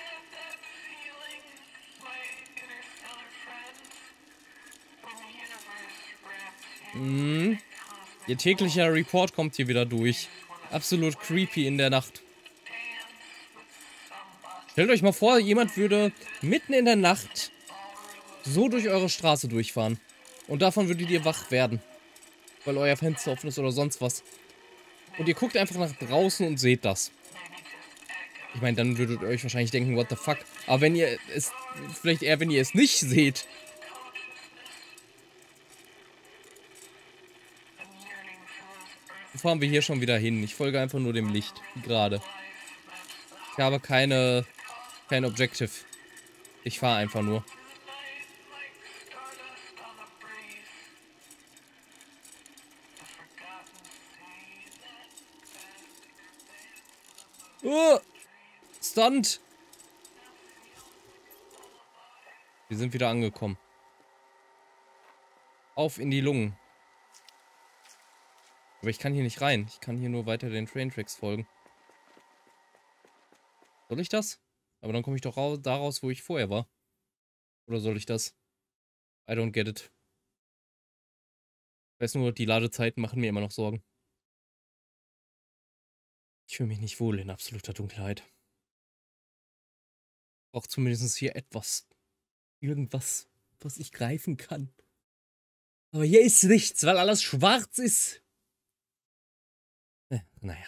Ihr täglicher Report kommt hier wieder durch. Absolut creepy in der Nacht. Stellt euch mal vor, jemand würde mitten in der Nacht so durch eure Straße durchfahren. Und davon würdet ihr wach werden. Weil euer Fenster offen ist oder sonst was. Und ihr guckt einfach nach draußen und seht das. Ich meine, dann würdet ihr euch wahrscheinlich denken, what the fuck. Aber wenn ihr es, vielleicht eher, wenn ihr es nicht seht. Wo fahren wir hier schon wieder hin? Ich folge einfach nur dem Licht. Gerade. Ich habe kein Objective. Ich fahre einfach nur. Stunt! Wir sind wieder angekommen. Auf in die Lungen. Aber ich kann hier nicht rein. Ich kann hier nur weiter den Traintracks folgen. Soll ich das? Aber dann komme ich doch da raus, wo ich vorher war. Oder soll ich das? I don't get it. Ich weiß nur, die Ladezeiten machen mir immer noch Sorgen. Ich fühle mich nicht wohl in absoluter Dunkelheit. Braucht zumindest hier etwas. Irgendwas, was ich greifen kann. Aber hier ist nichts, weil alles schwarz ist. Naja.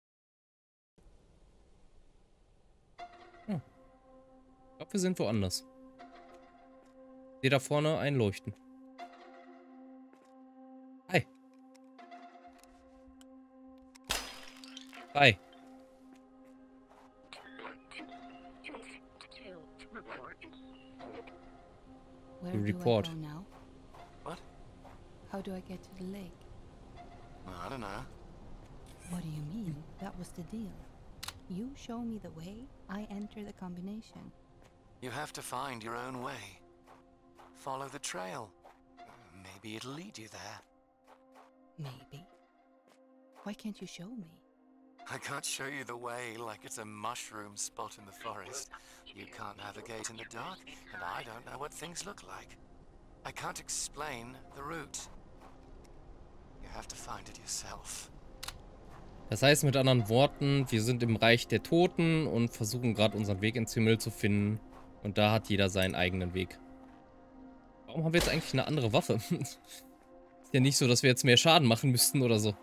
Hm. Ich glaube, wir sind woanders. Ich sehe da vorne ein Leuchten. Hi. Hi. do report. I go now? What? How do I get to the lake? Well, I don't know. What do you mean? That was the deal. You show me the way, I enter the combination. You have to find your own way. Follow the trail. Maybe it'll lead you there. Maybe. Why can't you show me? I can't show you the way like it's a mushroom spot in the forest. You can't navigate in the dark, and I don't know what things look like. I can't explain the route. You have to find it yourself. Das heißt mit anderen Worten, wir sind im Reich der Toten und versuchen gerade unseren Weg ins Himmel zu finden. Und da hat jeder seinen eigenen Weg. Warum haben wir jetzt eigentlich eine andere Waffe? Ist ja nicht so, dass wir jetzt mehr Schaden machen müssten oder so.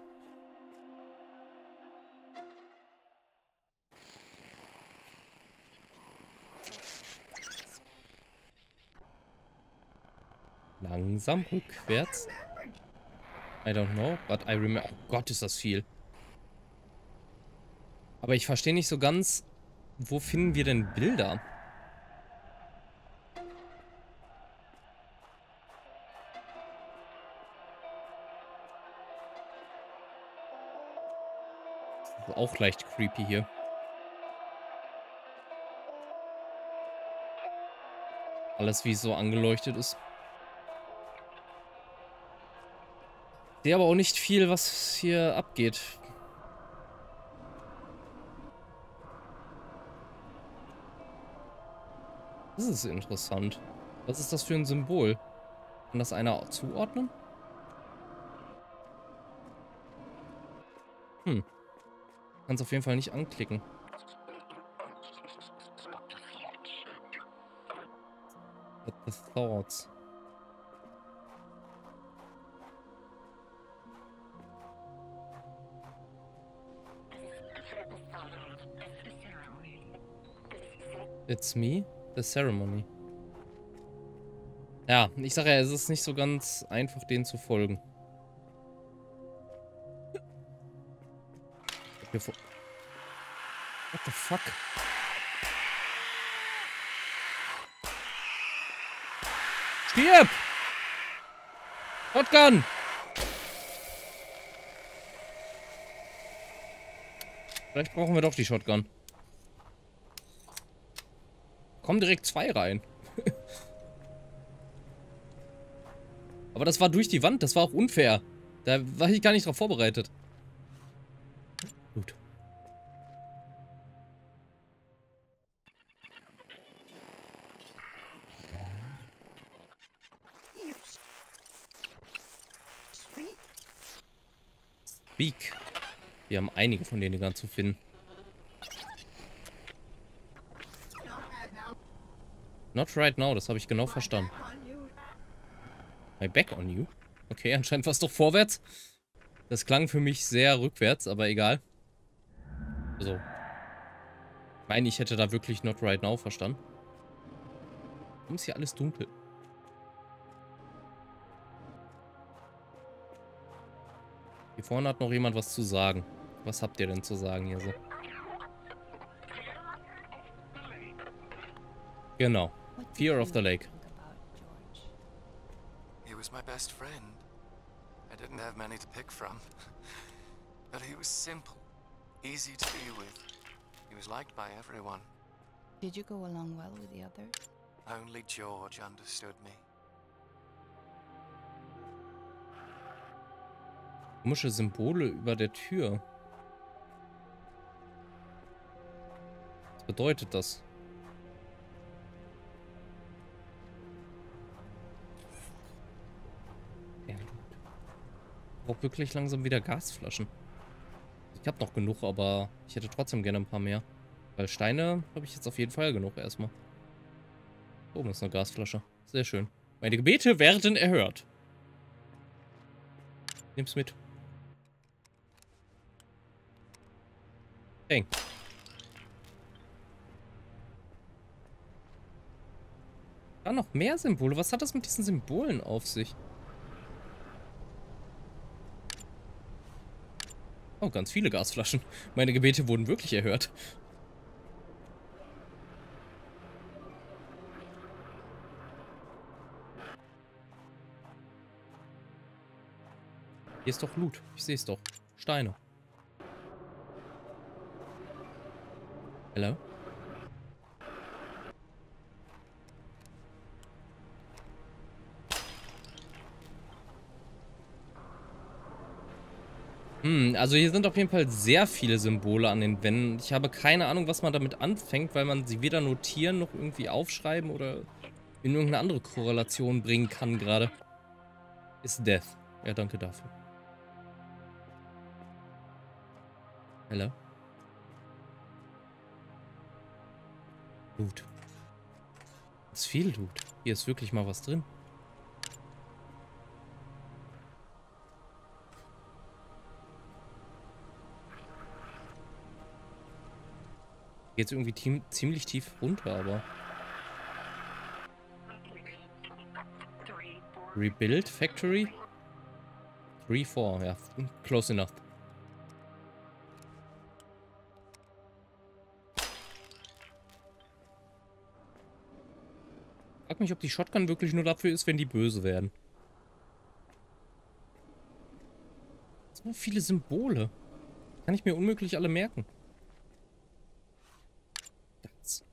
Langsam rückwärts. I don't know, but I remember... Oh Gott, ist das viel. Aber ich verstehe nicht so ganz, wo finden wir denn Bilder? Das ist auch leicht creepy hier. Alles wie es so angeleuchtet ist. Ich sehe aber auch nicht viel, was hier abgeht. Das ist interessant. Was ist das für ein Symbol? Kann das einer zuordnen? Kann es auf jeden Fall nicht anklicken. What the thoughts? It's me, the ceremony. Ja, ich sage ja, es ist nicht so ganz einfach, denen zu folgen. What the fuck? Stirb! Shotgun! Vielleicht brauchen wir doch die Shotgun. Kommen direkt 2 rein. Aber das war durch die Wand, das war auch unfair. Da war ich gar nicht drauf vorbereitet. Gut. Speak. Wir haben einige von den Dingern zu finden. Not right now, das habe ich genau verstanden. My back on you? Okay, anscheinend war es doch vorwärts. Das klang für mich sehr rückwärts, aber egal. Also. Ich meine, ich hätte da wirklich not right now verstanden. Warum ist hier alles dunkel? Hier vorne hat noch jemand was zu sagen. Was habt ihr denn zu sagen hier so? Genau. Fear of the Lake. He was my best friend. I didn't have many to pick from. But he was simple, easy to be with. He was liked by everyone. Did you go along well with the others? Only George understood me. Komische Symbole über der Tür. Was bedeutet das? Ja, ich brauche wirklich langsam wieder Gasflaschen. Ich habe noch genug, aber ich hätte trotzdem gerne ein paar mehr. Weil Steine habe ich jetzt auf jeden Fall genug erstmal. Oben ist eine Gasflasche. Sehr schön. Meine Gebete werden erhört. Nimm's mit. Dang. Da noch mehr Symbole. Was hat das mit diesen Symbolen auf sich? Oh, ganz viele Gasflaschen. Meine Gebete wurden wirklich erhört. Hier ist doch Loot. Ich sehe es doch. Steine. Hello? Also hier sind auf jeden Fall sehr viele Symbole an den Wänden. Ich habe keine Ahnung, was man damit anfängt, weil man sie weder notieren noch irgendwie aufschreiben oder in irgendeine andere Korrelation bringen kann gerade. Ist Death. Ja, danke dafür. Hello? Loot. Das ist viel Loot. Hier ist wirklich mal was drin. Jetzt irgendwie ziemlich tief runter, aber... Rebuild Factory? 3, 4, ja. Close enough. Ich frag mich, ob die Shotgun wirklich nur dafür ist, wenn die böse werden. So viele Symbole. Kann ich mir unmöglich alle merken. Das.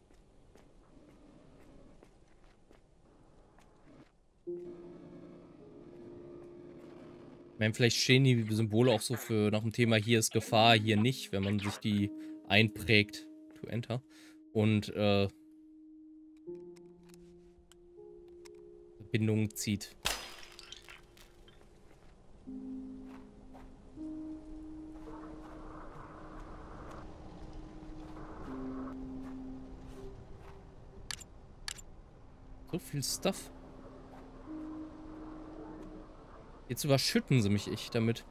Ich meine, vielleicht stehen die Symbole auch so für nach dem Thema, hier ist Gefahr, hier nicht, wenn man sich die einprägt. To enter. Und, Verbindungen zieht. So viel Stuff. Jetzt überschütten sie mich damit.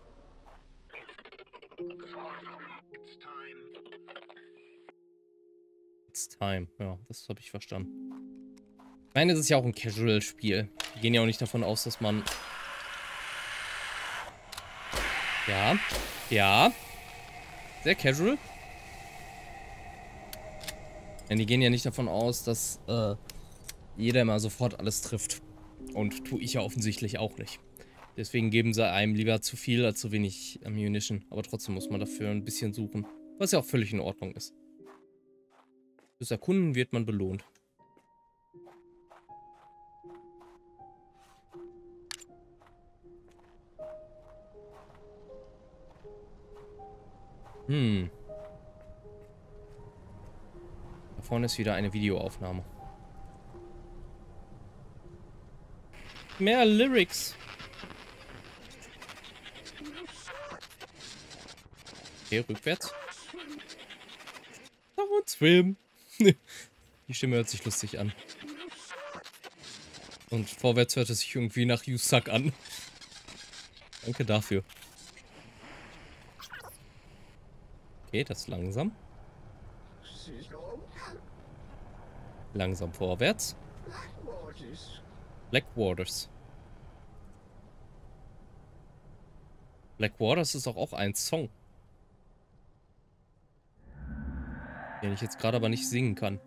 It's time. Ja, das habe ich verstanden. Ich meine, es ist ja auch ein Casual-Spiel. Wir gehen ja auch nicht davon aus, dass man... Ja. Ja. Sehr casual. Denn die gehen ja nicht davon aus, dass jeder immer sofort alles trifft. Und tue ich ja offensichtlich auch nicht. Deswegen geben sie einem lieber zu viel als zu wenig Ammunition. Aber trotzdem muss man dafür ein bisschen suchen. Was ja auch völlig in Ordnung ist. Fürs Erkunden wird man belohnt. Da vorne ist wieder eine Videoaufnahme. Mehr Lyrics. Okay, rückwärts. Und swim. Die Stimme hört sich lustig an. Und vorwärts hört es sich irgendwie nach You Suck an. Danke dafür. Okay, das ist langsam. Langsam vorwärts. Blackwaters. Blackwaters ist auch ein Song. Den ich jetzt gerade aber nicht singen kann.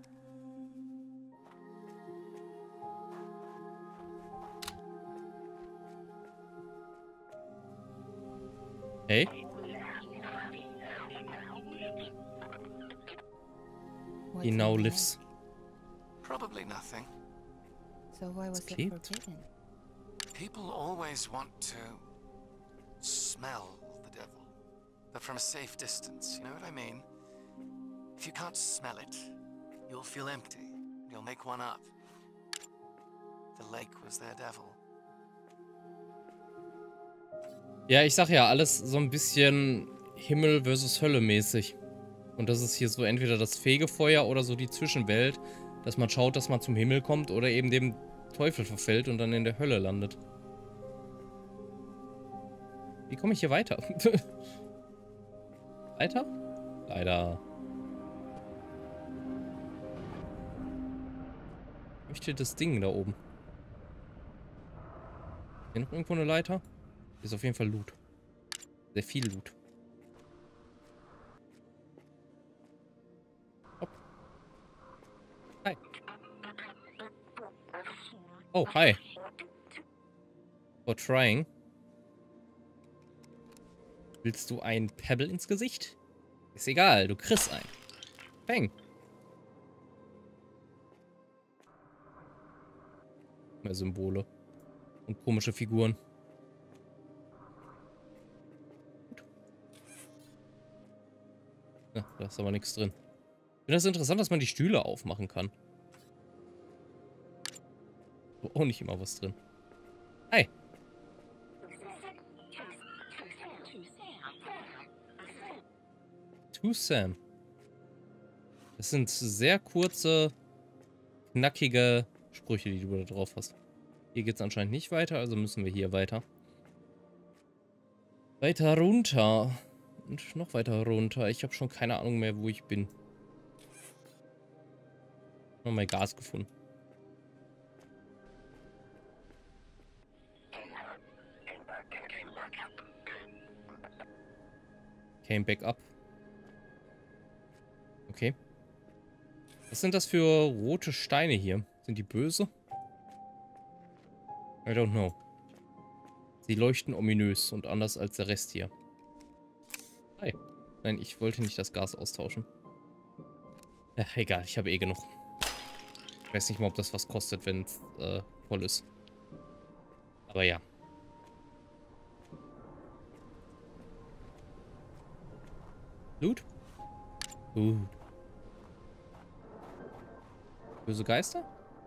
Hey? He now lives. Probably nothing. So why was it Okay. forbidden? People always want to smell the devil, but from a safe distance, you know what I mean? If you can't smell it, you'll feel empty. You'll make one up. The lake was their devil. Ja, ich sag ja, alles so ein bisschen Himmel versus Hölle mäßig. Und das ist hier so entweder das Fegefeuer oder so die Zwischenwelt, dass man schaut, dass man zum Himmel kommt oder eben dem Teufel verfällt und dann in der Hölle landet. Wie komme ich hier weiter? Weiter? Leider. Ich möchte das Ding da oben. Hier noch irgendwo eine Leiter? Hier ist auf jeden Fall Loot. Sehr viel Loot. Hopp. Hi. Oh, hi. For trying. Willst du ein Pebble ins Gesicht? Ist egal, du kriegst einen. Bang. Mehr Symbole. Und komische Figuren. Ja, da ist aber nichts drin. Ich finde das interessant, dass man die Stühle aufmachen kann. Aber auch nicht immer was drin. Hi. To Sam. Das sind sehr kurze, knackige Sprüche, die du da drauf hast. Hier geht es anscheinend nicht weiter, also müssen wir hier weiter. Weiter runter. Und noch weiter runter. Ich habe schon keine Ahnung mehr, wo ich bin. Nochmal Gas gefunden. Came back up. Okay. Was sind das für rote Steine hier? Sind die böse? I don't know. Sie leuchten ominös und anders als der Rest hier. Hi. Nein, ich wollte nicht das Gas austauschen. Ja, egal, ich habe eh genug. Ich weiß nicht mal, ob das was kostet, wenn es voll ist. Aber ja. Loot? Böse Geister?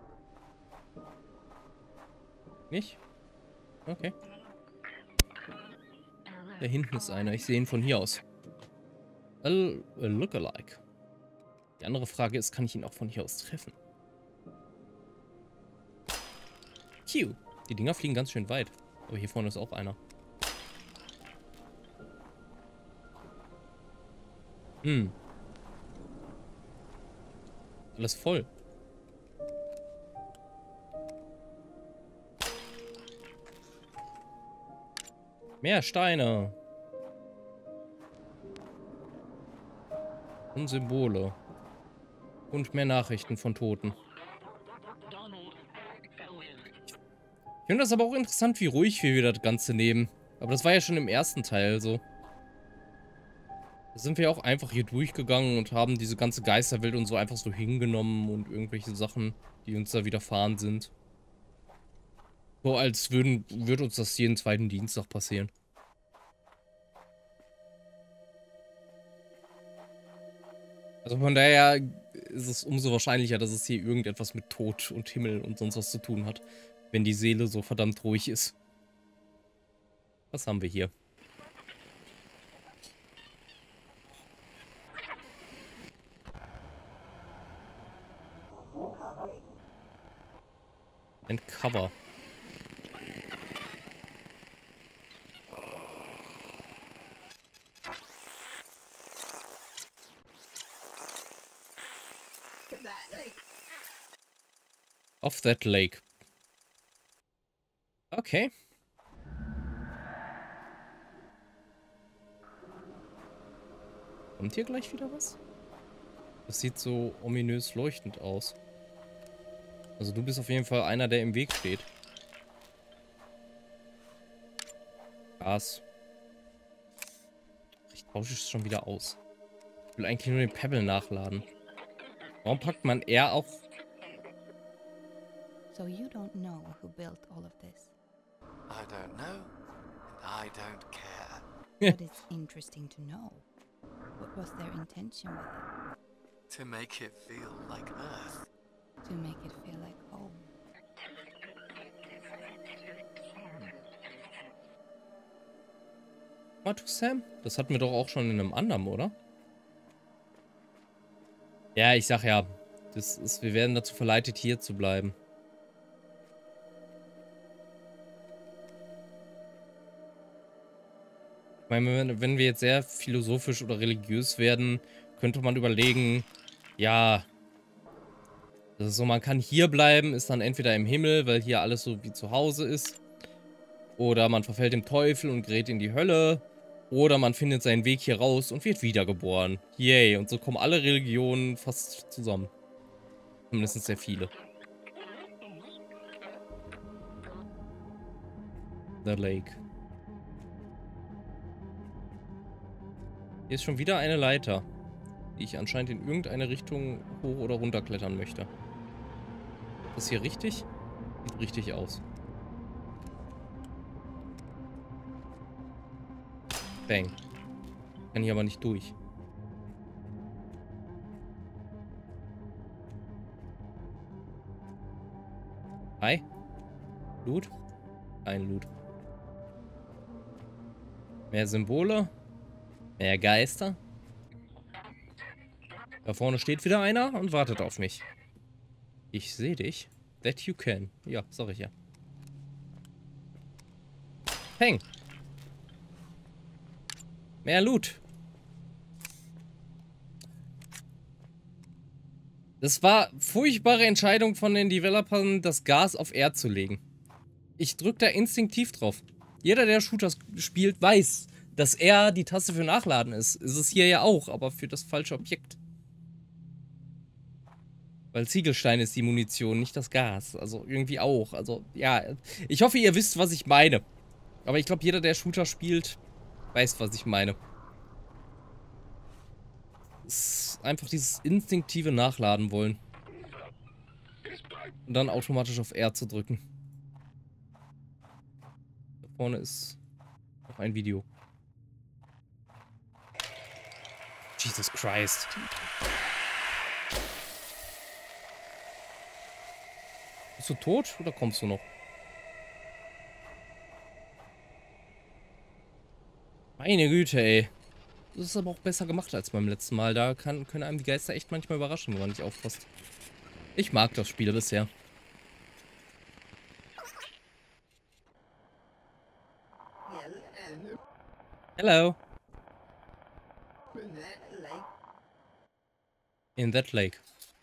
Nicht? Okay. Da hinten ist einer. Ich sehe ihn von hier aus. A lookalike. Die andere Frage ist, kann ich ihn auch von hier aus treffen? Q. Die Dinger fliegen ganz schön weit. Aber hier vorne ist auch einer. Alles voll. Mehr Steine. Und Symbole. Und mehr Nachrichten von Toten. Ich finde das aber auch interessant, wie ruhig wir das Ganze nehmen. Aber das war ja schon im ersten Teil so. Da sind wir auch einfach hier durchgegangen und haben diese ganze Geisterwelt und so einfach so hingenommen und irgendwelche Sachen, die uns da widerfahren sind. So als würde uns das jeden zweiten Dienstag passieren. Also von daher ist es umso wahrscheinlicher, dass es hier irgendetwas mit Tod und Himmel und sonst was zu tun hat, wenn die Seele so verdammt ruhig ist. Was haben wir hier? Ein Cover. Off that lake. Okay. Kommt hier gleich wieder was? Das sieht so ominös leuchtend aus. Also du bist auf jeden Fall einer, der im Weg steht. Gas. Ich tausche es schon wieder aus. Ich will eigentlich nur den Pebble nachladen. Warum packt man R auf? So you don't know who built all of this. I don't know, and I don't care. But it's interesting to know. What was their intention with it? To make it feel like Earth. To make it feel like home. Warte, Sam? Das hatten wir doch auch schon in einem anderen, oder? Ja, ich sag ja, wir werden dazu verleitet, hier zu bleiben. Ich meine, wenn wir jetzt sehr philosophisch oder religiös werden, könnte man überlegen, ja, das ist so, man kann hier bleiben, ist dann entweder im Himmel, weil hier alles so wie zu Hause ist, oder man verfällt dem Teufel und gerät in die Hölle, oder man findet seinen Weg hier raus und wird wiedergeboren. Yay, und so kommen alle Religionen fast zusammen. Zumindest sehr viele. The Lake. Hier ist schon wieder eine Leiter, die ich anscheinend in irgendeine Richtung hoch oder runter klettern möchte. Ist das hier richtig? Sieht richtig aus. Bang. Kann hier aber nicht durch. Hi. Loot? Kein Loot. Mehr Symbole. Mehr Geister. Da vorne steht wieder einer und wartet auf mich. Ich sehe dich. That you can. Ja, sag ich ja. Peng. Mehr Loot. Das war furchtbare Entscheidung von den Developern, das Gas auf R zu legen. Ich drück da instinktiv drauf. Jeder, der Shooters spielt, weiß, dass R die Taste für Nachladen ist. Ist es hier ja auch, aber für das falsche Objekt. Weil Ziegelstein ist die Munition, nicht das Gas. Also irgendwie auch. Also ja, ich hoffe, ihr wisst, was ich meine. Aber ich glaube, jeder, der Shooter spielt, weiß, was ich meine. Es ist einfach dieses instinktive Nachladen wollen. Und dann automatisch auf R zu drücken. Da vorne ist noch ein Video. Jesus Christ. Bist du tot oder kommst du noch? Meine Güte, ey. Das ist aber auch besser gemacht als beim letzten Mal. Da können einem die Geister echt manchmal überraschen, wenn man nicht aufpasst. Ich mag das Spiel bisher. Hello. In that lake.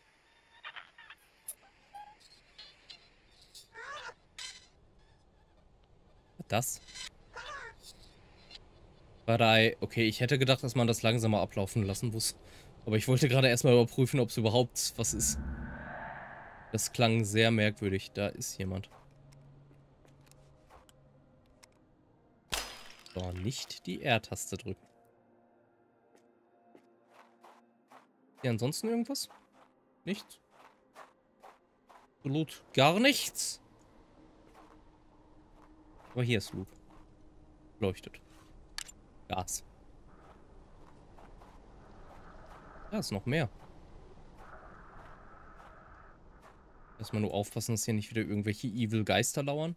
Das? Okay, ich hätte gedacht, dass man das langsamer ablaufen lassen muss. Aber ich wollte gerade erstmal überprüfen, ob es überhaupt was ist. Das klang sehr merkwürdig. Da ist jemand. So, nicht die R-Taste drücken. Hier ansonsten irgendwas? Nichts? Loot gar nichts? Aber hier ist Loot. Leuchtet. Gas. Da ist noch mehr. Erstmal nur aufpassen, dass hier nicht wieder irgendwelche Evil Geister lauern.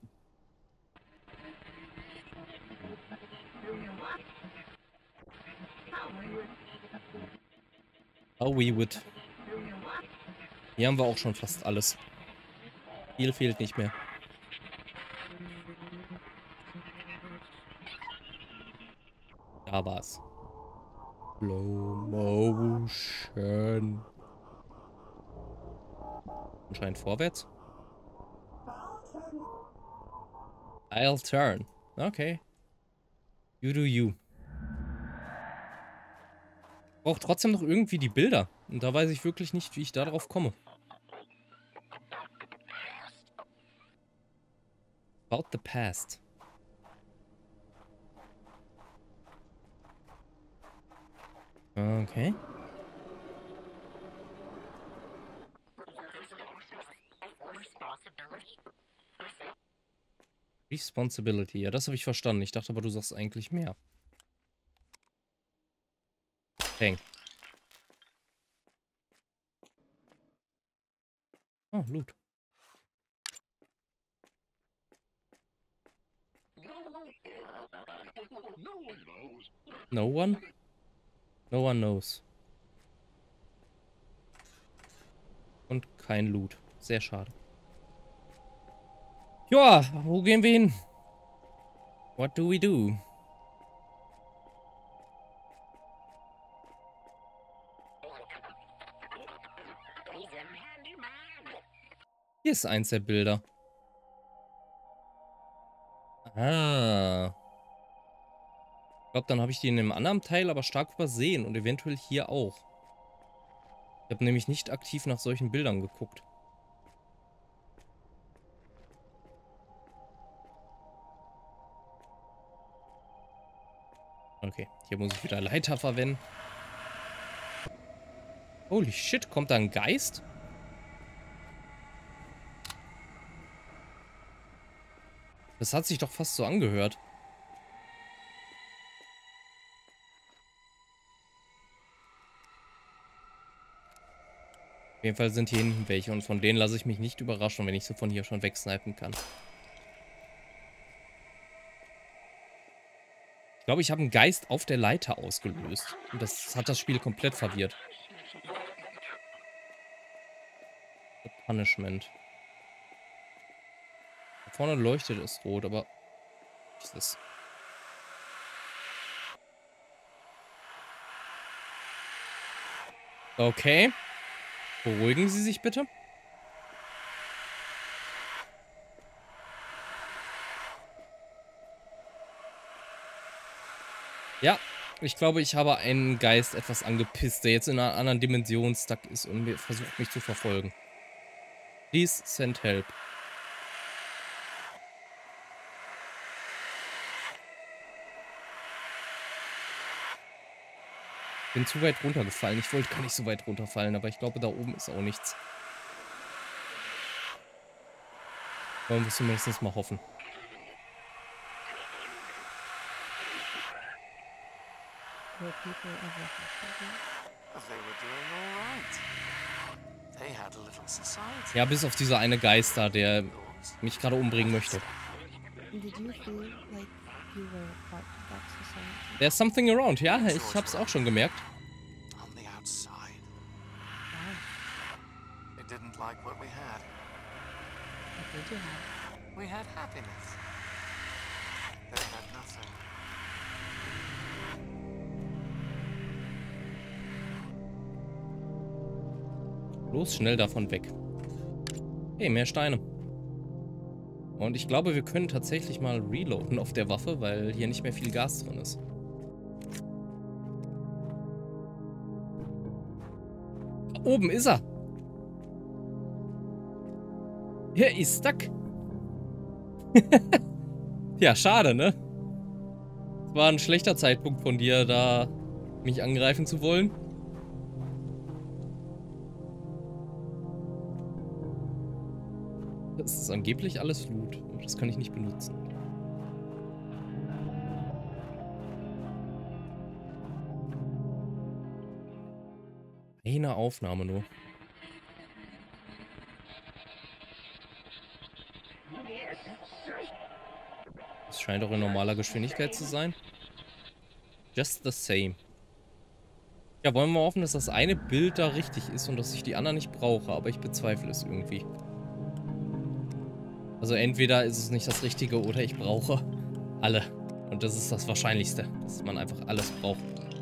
Oh, we would. Hier haben wir auch schon fast alles. Viel fehlt nicht mehr. Da war's. Slow Motion. Anscheinend vorwärts. I'll turn. Okay. You do you. Braucht trotzdem noch irgendwie die Bilder. Und da weiß ich wirklich nicht, wie ich da drauf komme. About the past. Okay. Responsibility. Ja, das habe ich verstanden. Ich dachte aber, du sagst eigentlich mehr. Peng. Oh, Loot. No one? No one knows. Und kein Loot. Sehr schade. Ja, wo gehen wir hin? What do we do? Hier ist eins der Bilder. Ah. Ich glaube, dann habe ich die in einem anderen Teil aber stark übersehen und eventuell hier auch. Ich habe nämlich nicht aktiv nach solchen Bildern geguckt. Okay, hier muss ich wieder Leiter verwenden. Holy shit, kommt da ein Geist? Das hat sich doch fast so angehört. Auf jeden Fall sind hier hinten welche und von denen lasse ich mich nicht überraschen, wenn ich sie von hier schon wegsnipen kann. Ich glaube, ich habe einen Geist auf der Leiter ausgelöst. Und das hat das Spiel komplett verwirrt. Punishment. Da vorne leuchtet es rot, aber... Was ist das? Okay. Beruhigen Sie sich bitte. Ja, ich glaube, ich habe einen Geist etwas angepisst, der jetzt in einer anderen Dimension stuck ist und mir versucht, mich zu verfolgen. Please send help. Bin zu weit runtergefallen. Ich wollte gar nicht so weit runterfallen, aber ich glaube, da oben ist auch nichts. Wollen wir zumindest mal hoffen. Were people ever happy? They were doing all right. They had a little society. Ja, bis auf dieser eine Geist da, der mich gerade umbringen möchte. Did you feel like you were part of that society? There's something around, ja, ich hab's auch schon gemerkt. On the outside. Wow. They didn't like what we had. What did you have? We had happiness. They had nothing. Los, schnell davon weg. Hey, mehr Steine. Und ich glaube, wir können tatsächlich mal reloaden auf der Waffe, weil hier nicht mehr viel Gas drin ist. Da oben ist er. Er ist stuck. Ja, schade, ne? Es war ein schlechter Zeitpunkt von dir, da mich angreifen zu wollen. Das ist angeblich alles Loot. Das kann ich nicht benutzen. Eine Aufnahme nur. Das scheint auch in normaler Geschwindigkeit zu sein. Just the same. Ja, wollen wir mal hoffen, dass das eine Bild da richtig ist und dass ich die anderen nicht brauche, aber ich bezweifle es irgendwie. Also entweder ist es nicht das Richtige oder ich brauche alle. Und das ist das Wahrscheinlichste, dass man einfach alles braucht.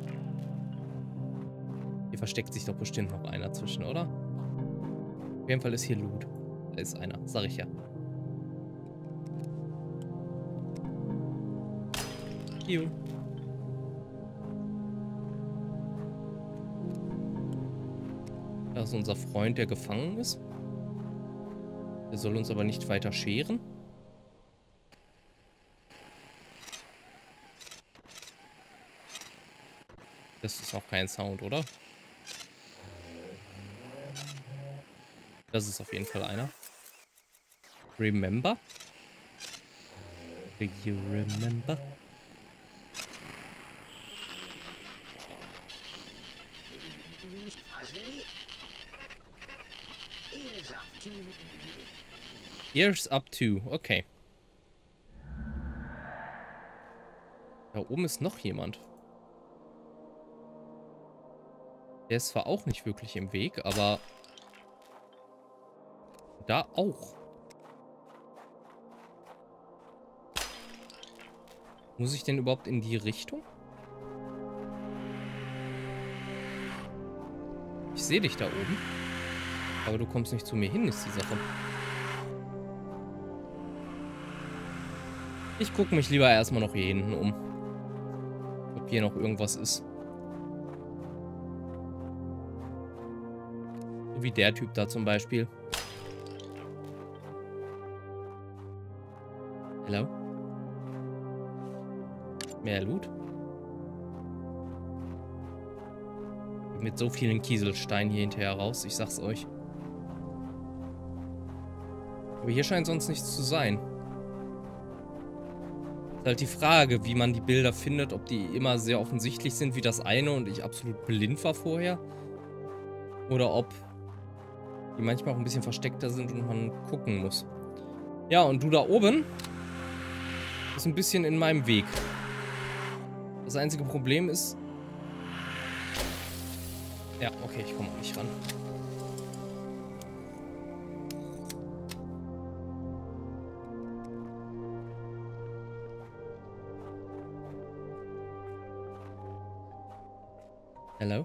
Hier versteckt sich doch bestimmt noch einer zwischen, oder? Auf jeden Fall ist hier Loot. Da ist einer, sag ich ja. Juhu. Da ist unser Freund, der gefangen ist. Der soll uns aber nicht weiter scheren. Das ist auch kein Sound, oder? Das ist auf jeden Fall einer. Remember? Do you remember? Here's up to. Okay. Da oben ist noch jemand. Der ist zwar auch nicht wirklich im Weg, aber da auch. Muss ich denn überhaupt in die Richtung? Ich sehe dich da oben. Aber du kommst nicht zu mir hin, ist die Sache. Ich gucke mich lieber erstmal noch hier hinten um. Ob hier noch irgendwas ist. So wie der Typ da zum Beispiel. Hello? Mehr Loot? Mit so vielen Kieselsteinen hier hinterher raus, ich sag's euch. Aber hier scheint sonst nichts zu sein. Ist halt die Frage, wie man die Bilder findet, ob die immer sehr offensichtlich sind wie das eine und ich absolut blind war vorher. Oder ob die manchmal auch ein bisschen versteckter sind und man gucken muss. Ja, und du da oben ist ein bisschen in meinem Weg. Das einzige Problem ist... Ja, okay, ich komme auch nicht ran. Hello?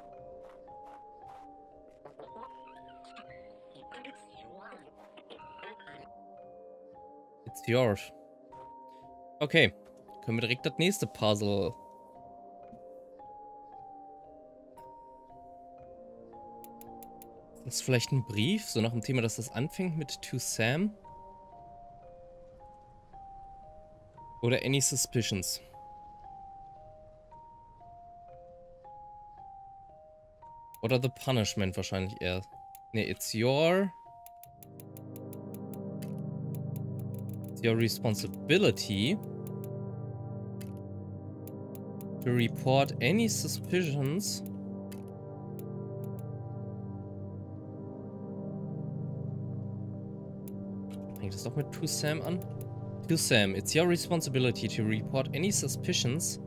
It's yours. Okay, können wir direkt das nächste Puzzle. Das ist vielleicht ein Brief, so nach dem Thema, dass das anfängt mit To Sam. Oder Any Suspicions. Oder The Punishment wahrscheinlich eher. Ne, it's your responsibility to report any suspicions fängt das doch mit To Sam an? To Sam, it's your responsibility to report any suspicions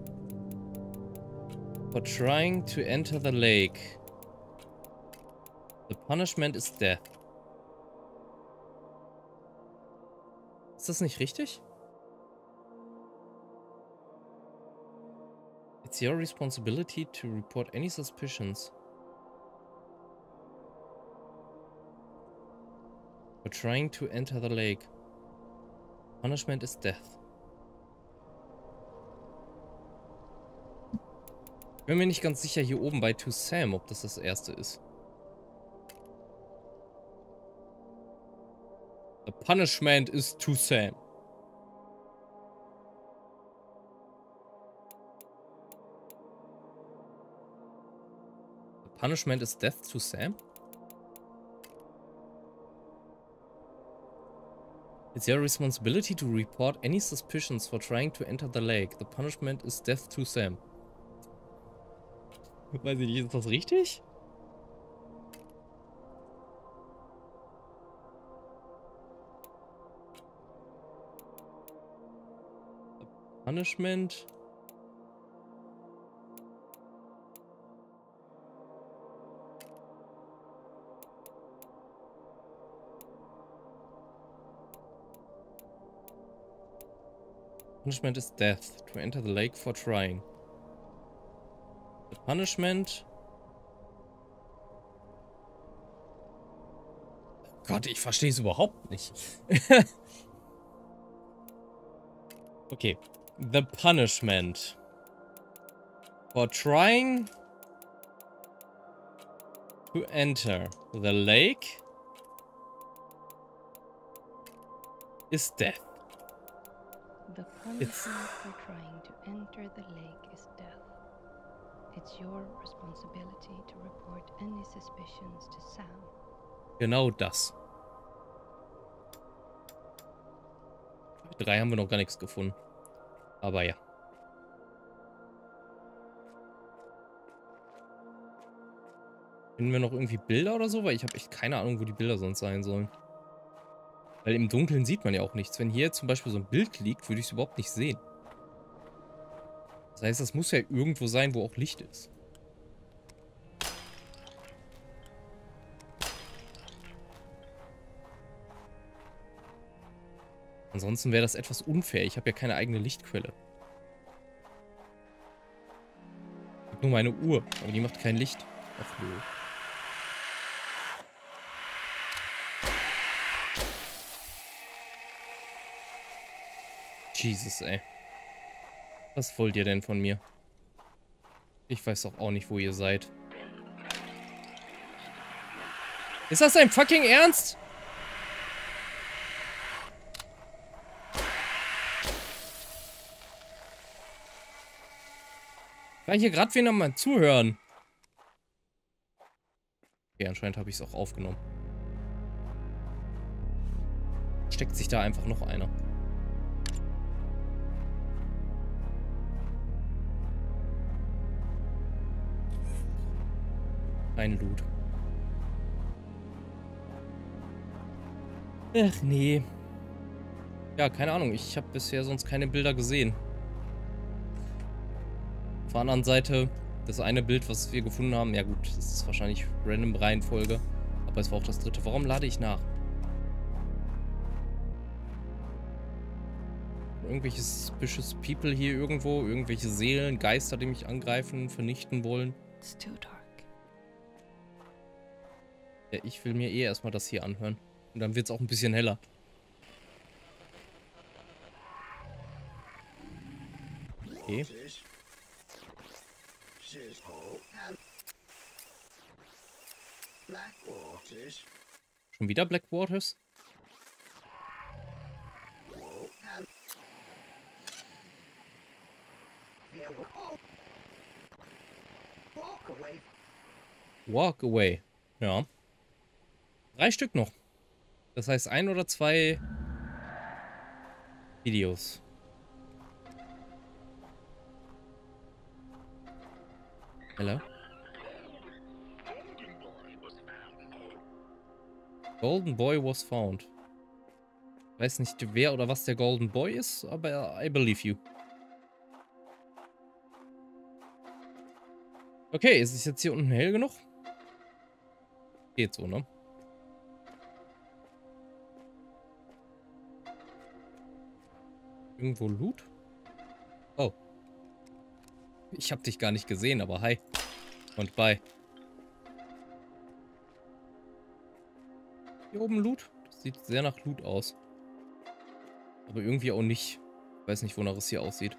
for trying to enter the lake. The punishment is death. Ist das nicht richtig? It's your responsibility to report any suspicions for trying to enter the lake. Punishment is death. Ich bin mir nicht ganz sicher hier oben bei To Sam, ob das das erste ist. The punishment is To Sam. The punishment is death to Sam? It's your responsibility to report any suspicions for trying to enter the lake. The punishment is death to Sam. Weiß ich nicht, ist das richtig? Punishment. Punishment is death to enter the lake for trying. The punishment. Gott, ich verstehe es überhaupt nicht. Okay. The punishment for trying to enter the lake is death. The punishment for trying to enter the lake is death. It's your responsibility to report any suspicions to Sam. Genau das. Bei 3 haben wir noch gar nichts gefunden. Aber ja. Finden wir noch irgendwie Bilder oder so? Weil ich habe echt keine Ahnung, wo die Bilder sonst sein sollen. Weil im Dunkeln sieht man ja auch nichts. Wenn hier zum Beispiel so ein Bild liegt, würde ich es überhaupt nicht sehen. Das heißt, das muss ja irgendwo sein, wo auch Licht ist. Ansonsten wäre das etwas unfair. Ich habe ja keine eigene Lichtquelle. Ich habe nur meine Uhr, aber die macht kein Licht. Ach nö. Jesus, ey. Was wollt ihr denn von mir? Ich weiß doch auch nicht, wo ihr seid. Ist das dein fucking Ernst? Kann ich hier gerade wen mal zuhören? Okay, anscheinend habe ich es auch aufgenommen. Steckt sich da einfach noch einer. Kein Loot. Ach nee. Ja, keine Ahnung. Ich habe bisher sonst keine Bilder gesehen. Auf der anderen Seite, das eine Bild, was wir gefunden haben, ja gut, das ist wahrscheinlich random Reihenfolge. Aber es war auch das dritte. Warum lade ich nach? Irgendwelche suspicious people hier irgendwo, irgendwelche Seelen, Geister, die mich angreifen, vernichten wollen. It's too dark. Ja, ich will mir eh erstmal das hier anhören. Und dann wird es auch ein bisschen heller. Okay. Schon wieder Blackwaters? Walk away. Ja. 3 Stück noch. Das heißt 1 oder 2 Videos. Hello? Golden Boy was found. Ich weiß nicht, wer oder was der Golden Boy ist, aber I believe you. Okay, ist es jetzt hier unten hell genug? Geht so, ne? Irgendwo Loot? Oh. Ich hab dich gar nicht gesehen, aber hi. Und bye. Hier oben Loot? Das sieht sehr nach Loot aus. Aber irgendwie auch nicht. Ich weiß nicht, wonach es hier aussieht.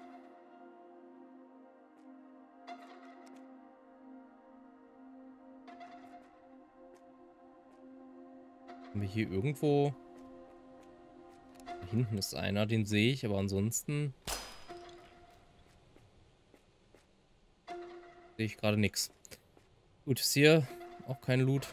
Haben wir hier irgendwo... Da hinten ist einer, den sehe ich, aber ansonsten... sehe ich gerade nichts. Gut, ist hier auch kein Loot.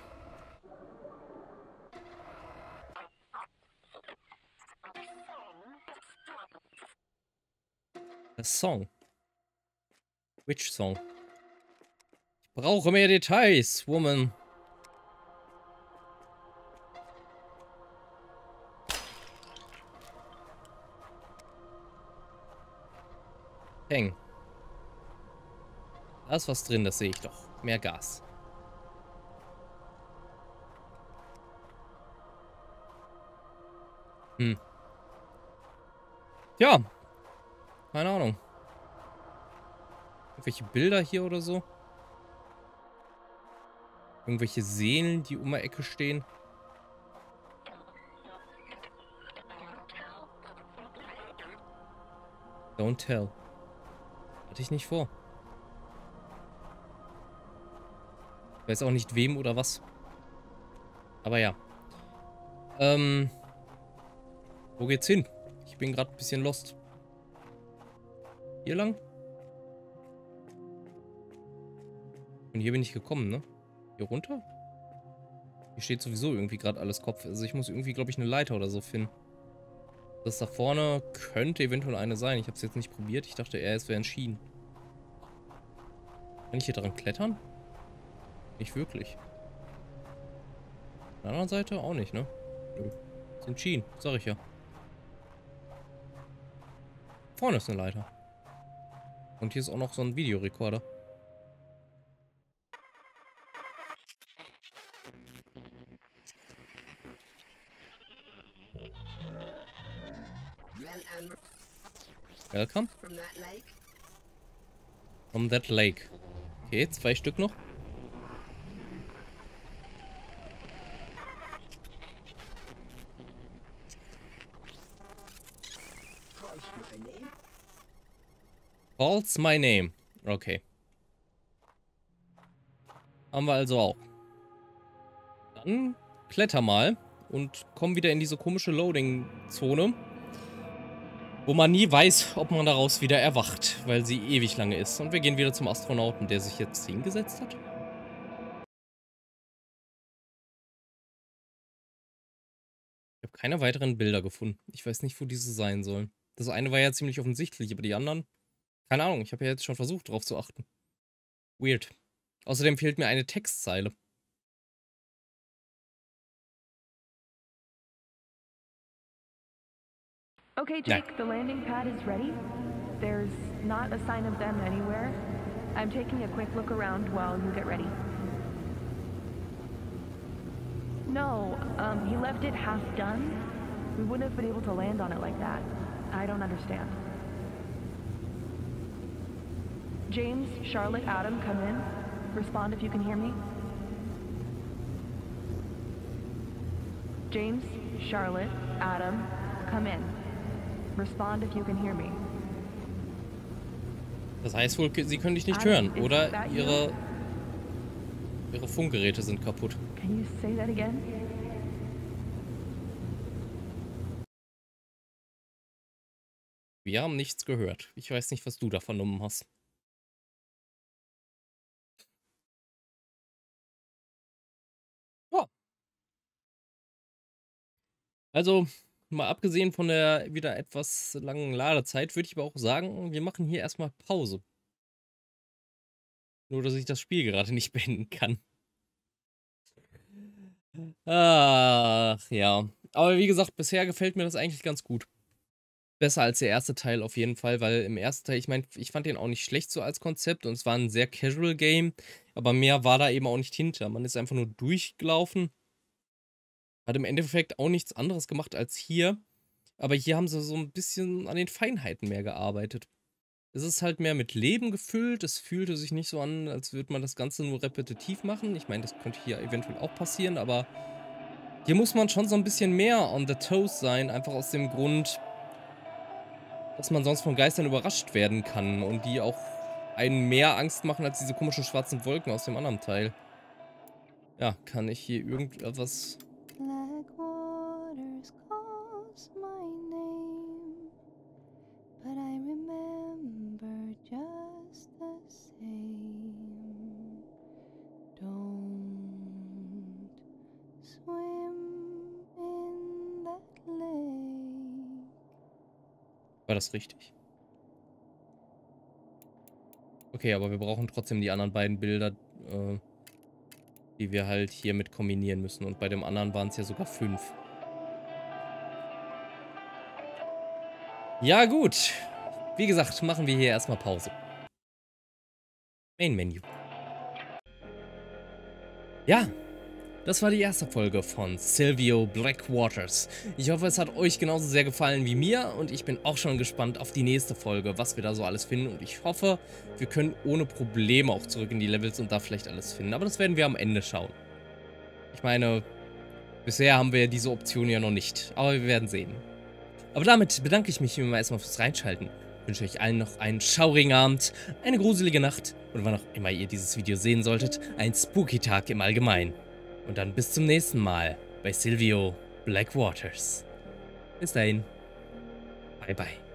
A song. Which song? Ich brauche mehr Details, Woman. Peng. Da ist was drin, das sehe ich doch. Mehr Gas. Ja. Keine Ahnung. Irgendwelche Bilder hier oder so? Irgendwelche Seelen, die um die Ecke stehen? Don't tell. Hatte ich nicht vor. Ich weiß auch nicht wem oder was. Aber ja. Wo geht's hin? Ich bin gerade ein bisschen lost. Hier lang? Und hier bin ich gekommen, ne? Hier runter? Hier steht sowieso irgendwie gerade alles Kopf. Also ich muss irgendwie, glaube ich, eine Leiter oder so finden. Das da vorne könnte eventuell eine sein. Ich habe es jetzt nicht probiert. Ich dachte eher, es wären Schienen. Kann ich hier dran klettern? Nicht wirklich. Auf der anderen Seite auch nicht, ne? Nö. Das sind Schienen, sag ich ja. Vorne ist eine Leiter. Und hier ist auch noch so ein Videorekorder. Welcome. From that lake. Okay, 2 Stück noch. Calls my name. Okay. Haben wir also auch. Dann kletter mal und komm wieder in diese komische Loading-Zone, wo man nie weiß, ob man daraus wieder erwacht, weil sie ewig lange ist. Und wir gehen wieder zum Astronauten, der sich jetzt hingesetzt hat. Ich habe keine weiteren Bilder gefunden. Ich weiß nicht, wo diese sein sollen. Das eine war ja ziemlich offensichtlich, aber die anderen... Keine Ahnung, ich habe ja jetzt schon versucht, drauf zu achten. Weird. Außerdem fehlt mir eine Textzeile. Okay, Jake, the landing pad is ready. There's not a sign of them anywhere. I'm taking a quick look around while you get ready. No, he left it half done. We wouldn't have been able to land on it like that. I don't understand. James, Charlotte, Adam, come in. Respond if you can hear me. James, Charlotte, Adam, come in. Respond if you can hear me. Das heißt wohl, sie können dich nicht hören, oder ihre Funkgeräte sind kaputt. Can you say that again? Wir haben nichts gehört. Ich weiß nicht, was du da vernommen hast. Ja. Also, mal abgesehen von der wieder etwas langen Ladezeit, würde ich aber auch sagen, wir machen hier erstmal Pause. Nur, dass ich das Spiel gerade nicht beenden kann. Ach, ja. Aber wie gesagt, bisher gefällt mir das eigentlich ganz gut. Besser als der erste Teil auf jeden Fall, weil im ersten Teil, ich meine, ich fand den auch nicht schlecht so als Konzept und es war ein sehr casual Game, aber mehr war da eben auch nicht hinter. Man ist einfach nur durchgelaufen, hat im Endeffekt auch nichts anderes gemacht als hier, aber hier haben sie so ein bisschen an den Feinheiten mehr gearbeitet. Es ist halt mehr mit Leben gefüllt, es fühlte sich nicht so an, als würde man das Ganze nur repetitiv machen. Ich meine, das könnte hier eventuell auch passieren, aber hier muss man schon so ein bisschen mehr on the toes sein, einfach aus dem Grund, dass man sonst von Geistern überrascht werden kann und die auch einen mehr Angst machen als diese komischen schwarzen Wolken aus dem anderen Teil. Ja, kann ich hier irgendetwas... Black waters calls my name, but I remember just the same. Don't swim in that lake. War das richtig? Okay, aber wir brauchen trotzdem die anderen beiden Bilder, die wir halt hiermit kombinieren müssen. Und bei dem anderen waren es ja sogar 5. Ja gut. Wie gesagt, machen wir hier erstmal Pause. Main Menu. Ja. Das war die erste Folge von Silvio Black Waters. Ich hoffe, es hat euch genauso sehr gefallen wie mir und ich bin auch schon gespannt auf die nächste Folge, was wir da so alles finden. Und ich hoffe, wir können ohne Probleme auch zurück in die Levels und da vielleicht alles finden. Aber das werden wir am Ende schauen. Ich meine, bisher haben wir diese Option ja noch nicht, aber wir werden sehen. Aber damit bedanke ich mich immer erstmal fürs Reinschalten. Ich wünsche euch allen noch einen schaurigen Abend, eine gruselige Nacht und wann auch immer ihr dieses Video sehen solltet, einen spooky Tag im Allgemeinen. Und dann bis zum nächsten Mal bei Silvio Black Waters. Bis dahin. Bye bye.